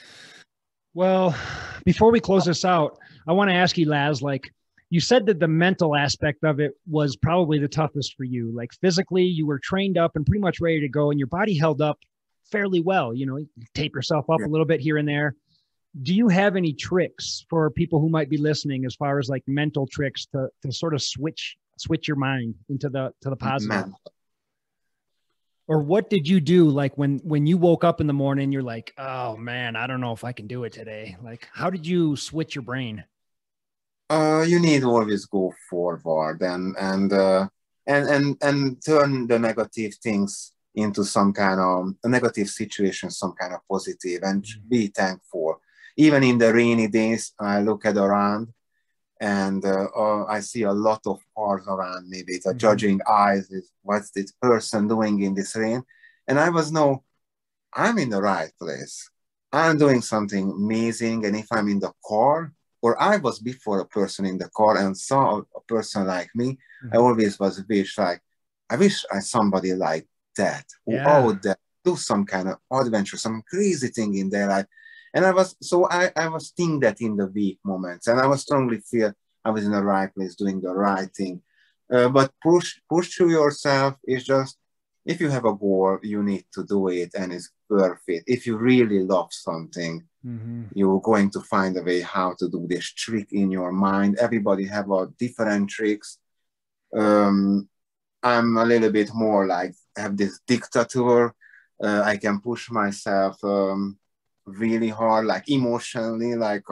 Well, before we close this out, I want to ask you, Laz, like you said that the mental aspect of it was probably the toughest for you. Like physically, you were trained up and pretty much ready to go, and your body held up fairly well. You tape yourself up a little bit here and there. Do you have any tricks for people who might be listening as far as like mental tricks to sort of switch your mind into the positive? Or what did you do? Like when you woke up in the morning, you're like, oh man, I don't know if I can do it today. Like, how did you switch your brain? You need to always go forward and turn the negative things into some kind of a negative situation, some kind of positive, and be thankful. Even in the rainy days, I look around and I see a lot of cars around me with a judging eyes. What's this person doing in this rain? And I was, no, I'm in the right place. I'm doing something amazing. And if I'm in the car, or I was before a person in the car and saw a person like me, I always was wish like, I wish I somebody like that, who out there do some kind of adventure, some crazy thing in their life. And I was thinking that in the weak moments, and I was strongly feel I was in the right place doing the right thing. But push through yourself is just, if you have a goal, you need to do it, and it's worth it. If you really love something, you're going to find a way how to do this trick in your mind. Everybody have a different tricks. I'm a little bit more like, have this dictator. I can push myself really hard, like emotionally, like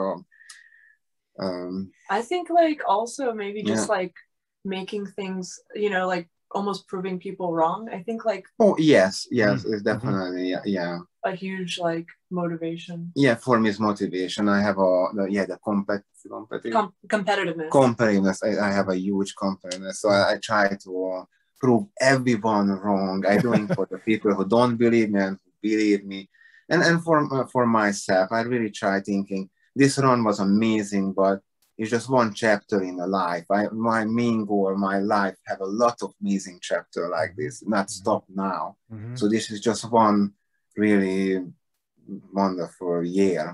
I think like also maybe just like making things, you know, like almost proving people wrong. I think like, oh yes, it's definitely a huge like motivation. Yeah, for me it's motivation. I have the competitiveness. I have a huge competitiveness, so I try to prove everyone wrong. I'm doing for the people who don't believe me and who believe me, and for myself, I really try thinking this run was amazing, but it's just one chapter in a life. My main goal, my life, have a lot of amazing chapter like this, not stop now. So this is just one really wonderful year.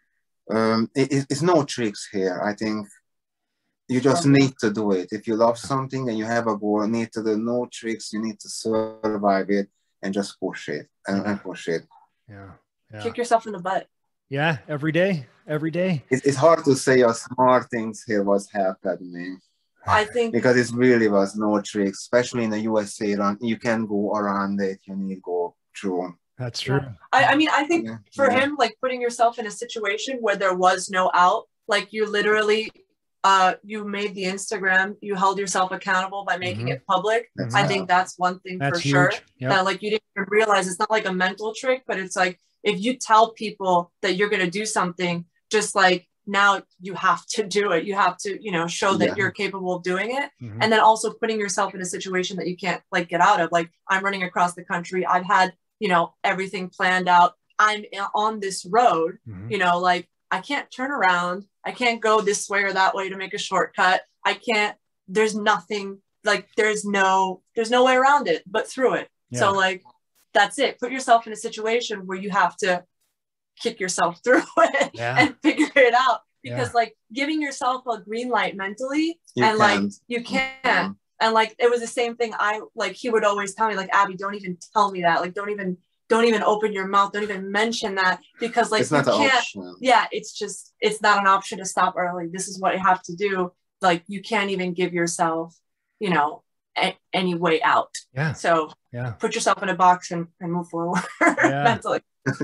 It's no tricks here. I think you just need to do it. If you love something and you have a goal, you need to do no tricks. You need to survive it and just push it and push it. Yeah. Kick yourself in the butt. Yeah, every day. It's hard to say a smart things here was happened me. I think because it really was no tricks, especially in the USA run. You can go around it. You need to go through. That's true. I mean, I think for him, like putting yourself in a situation where there was no out, like you literally, you made the Instagram, you held yourself accountable by making it public. I think that's one thing for sure. That like you didn't even realize, it's not like a mental trick, but it's like, if you tell people that you're going to do something, just like now you have to do it. You have to, you know, show that you're capable of doing it. And then also putting yourself in a situation that you can't like get out of. Like I'm running across the country. I've had, you know, everything planned out. I'm on this road, you know, like I can't turn around. I can't go this way or that way to make a shortcut. I can't, there's nothing like, there's no way around it, but through it. So like, that's it. Put yourself in a situation where you have to kick yourself through it and figure it out, because like giving yourself a green light mentally like you can't. And like, it was the same thing. He would always tell me like, Abby, don't even tell me that. Like, don't even open your mouth. Don't even mention that, because like, it's not you can't, it's not an option to stop early. This is what you have to do. Like, you can't even give yourself, you know, any way out. So put yourself in a box and move forward mentally.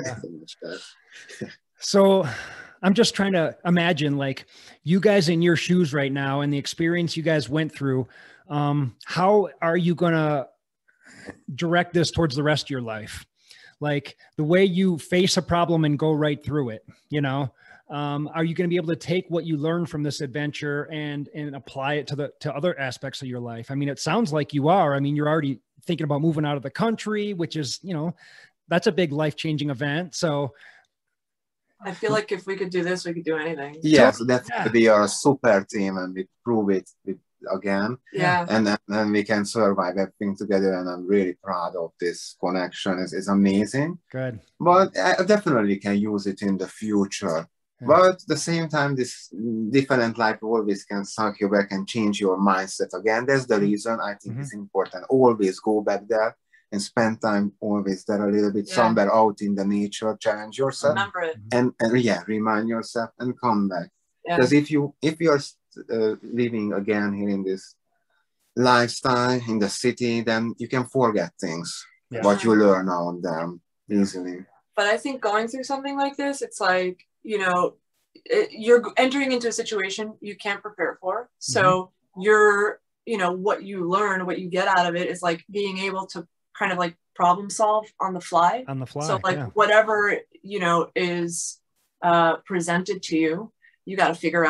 So I'm just trying to imagine like you guys in your shoes right now and the experience you guys went through. How are you going to direct this towards the rest of your life? Like the way you face a problem and go right through it, you know, are you going to be able to take what you learned from this adventure and apply it to other aspects of your life? I mean, it sounds like you are. I mean, you're already thinking about moving out of the country, which is, you know, that's a big life-changing event. So I feel like if we could do this, we could do anything. Yes, we are a super team, and we prove it again. And then we can survive everything together. And I'm really proud of this connection. It's amazing. Good. But I definitely can use it in the future. But at the same time, this different life always can suck you back and change your mindset again. That's the reason I think it's important. Always go back there and spend time always there a little bit somewhere out in the nature, challenge yourself. Remember it. And remind yourself and come back. Because if you're living again here in this lifestyle in the city, then you can forget things, what you learn out there easily. But I think going through something like this, it's like, you know, you're entering into a situation you can't prepare for. So you're, you know, what you learn, what you get out of it is like being able to kind of like problem solve on the fly. So like whatever, you know, is presented to you, you got to figure out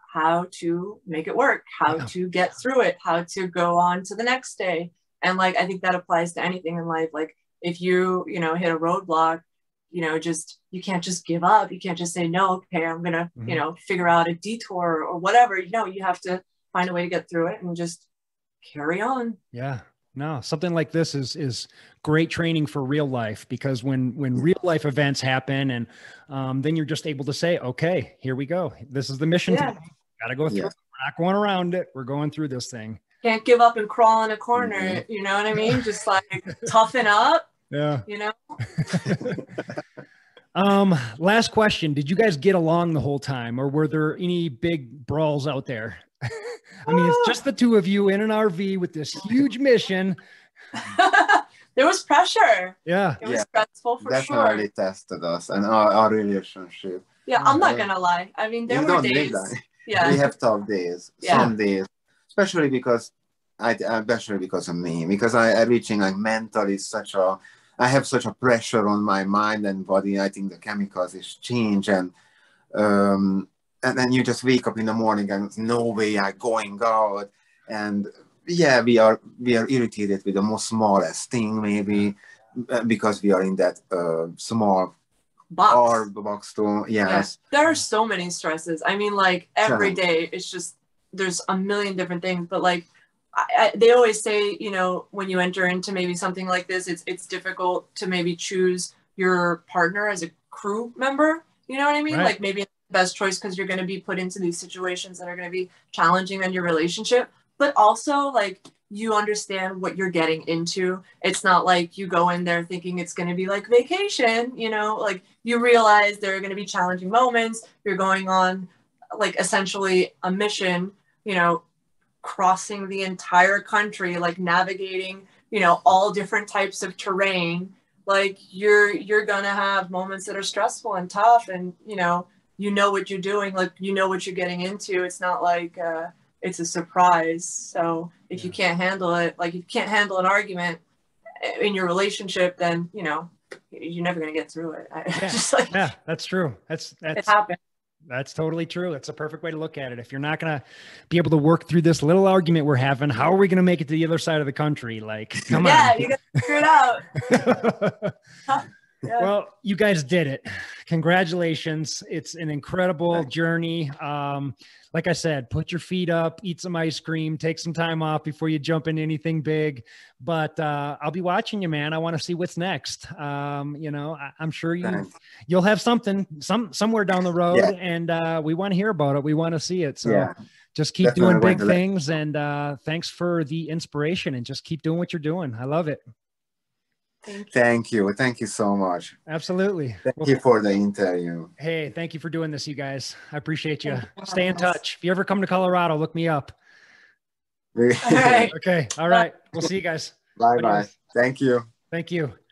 how to make it work, how to get through it, how to go on to the next day. And like, I think that applies to anything in life. Like if you, you know, hit a roadblock, you know, just, you can't just give up. You can't just say, no, okay, I'm going to, you know, figure out a detour or whatever. You know, you have to find a way to get through it and just carry on. Yeah. No, something like this is great training for real life, because when real life events happen, and then you're just able to say, okay, here we go. This is the mission. Got to go through. We're not going around it. We're going through this thing. Can't give up and crawl in a corner. You know what I mean? Just like toughen up. Yeah. You know? Last question. Did you guys get along the whole time, or were there any big brawls out there? I mean, it's just the two of you in an RV with this huge mission. There was pressure. Yeah. It was stressful for sure. Definitely tested us and our relationship. Yeah, I'm not gonna lie. I mean, there were days. Yeah. We have tough days. Some days, especially because of me, because I reaching like mentally I have such a pressure on my mind and body. I think the chemicals is change, and then you just wake up in the morning and no way I'm going out. And yeah, we are irritated with the most smallest thing, maybe because we are in that small box too. Yes. Yeah. There are so many stresses. I mean, like every day it's just, there's a million different things, but like they always say, you know, when you enter into maybe something like this, it's difficult to maybe choose your partner as a crew member. You know what I mean? Right. Like maybe best choice because you're going to be put into these situations that are going to be challenging in your relationship, but also like you understand what you're getting into. It's not like you go in there thinking it's going to be like vacation, you know, like you realize there are going to be challenging moments. You're going on like essentially a mission, you know, crossing the entire country, like navigating, you know, all different types of terrain. Like you're going to have moments that are stressful and tough, and, you know what you're doing, like, you know what you're getting into. It's not like it's a surprise. So if you can't handle it, like if you can't handle an argument in your relationship, then, you know, you're never going to get through it. Just like, yeah, that's true. That's it happened. That's totally true. That's a perfect way to look at it. If you're not going to be able to work through this little argument we're having, how are we going to make it to the other side of the country? Like, come on. Yeah, you got to figure it out. Yeah. Well, you guys did it. Congratulations. It's an incredible journey. Like I said, put your feet up, eat some ice cream, take some time off before you jump into anything big. But I'll be watching you, man. I want to see what's next. You know, I'm sure you'll have something somewhere down the road, and we want to hear about it. We want to see it. So just keep doing big things. And thanks for the inspiration, and just keep doing what you're doing. I love it. Thank you. Thank you so much. Absolutely. Thank you for the interview. Hey, thank you for doing this, you guys. I appreciate you. Stay in touch. If you ever come to Colorado, look me up. All right. Okay. All right. We'll see you guys. Bye-bye. Thank you. Thank you.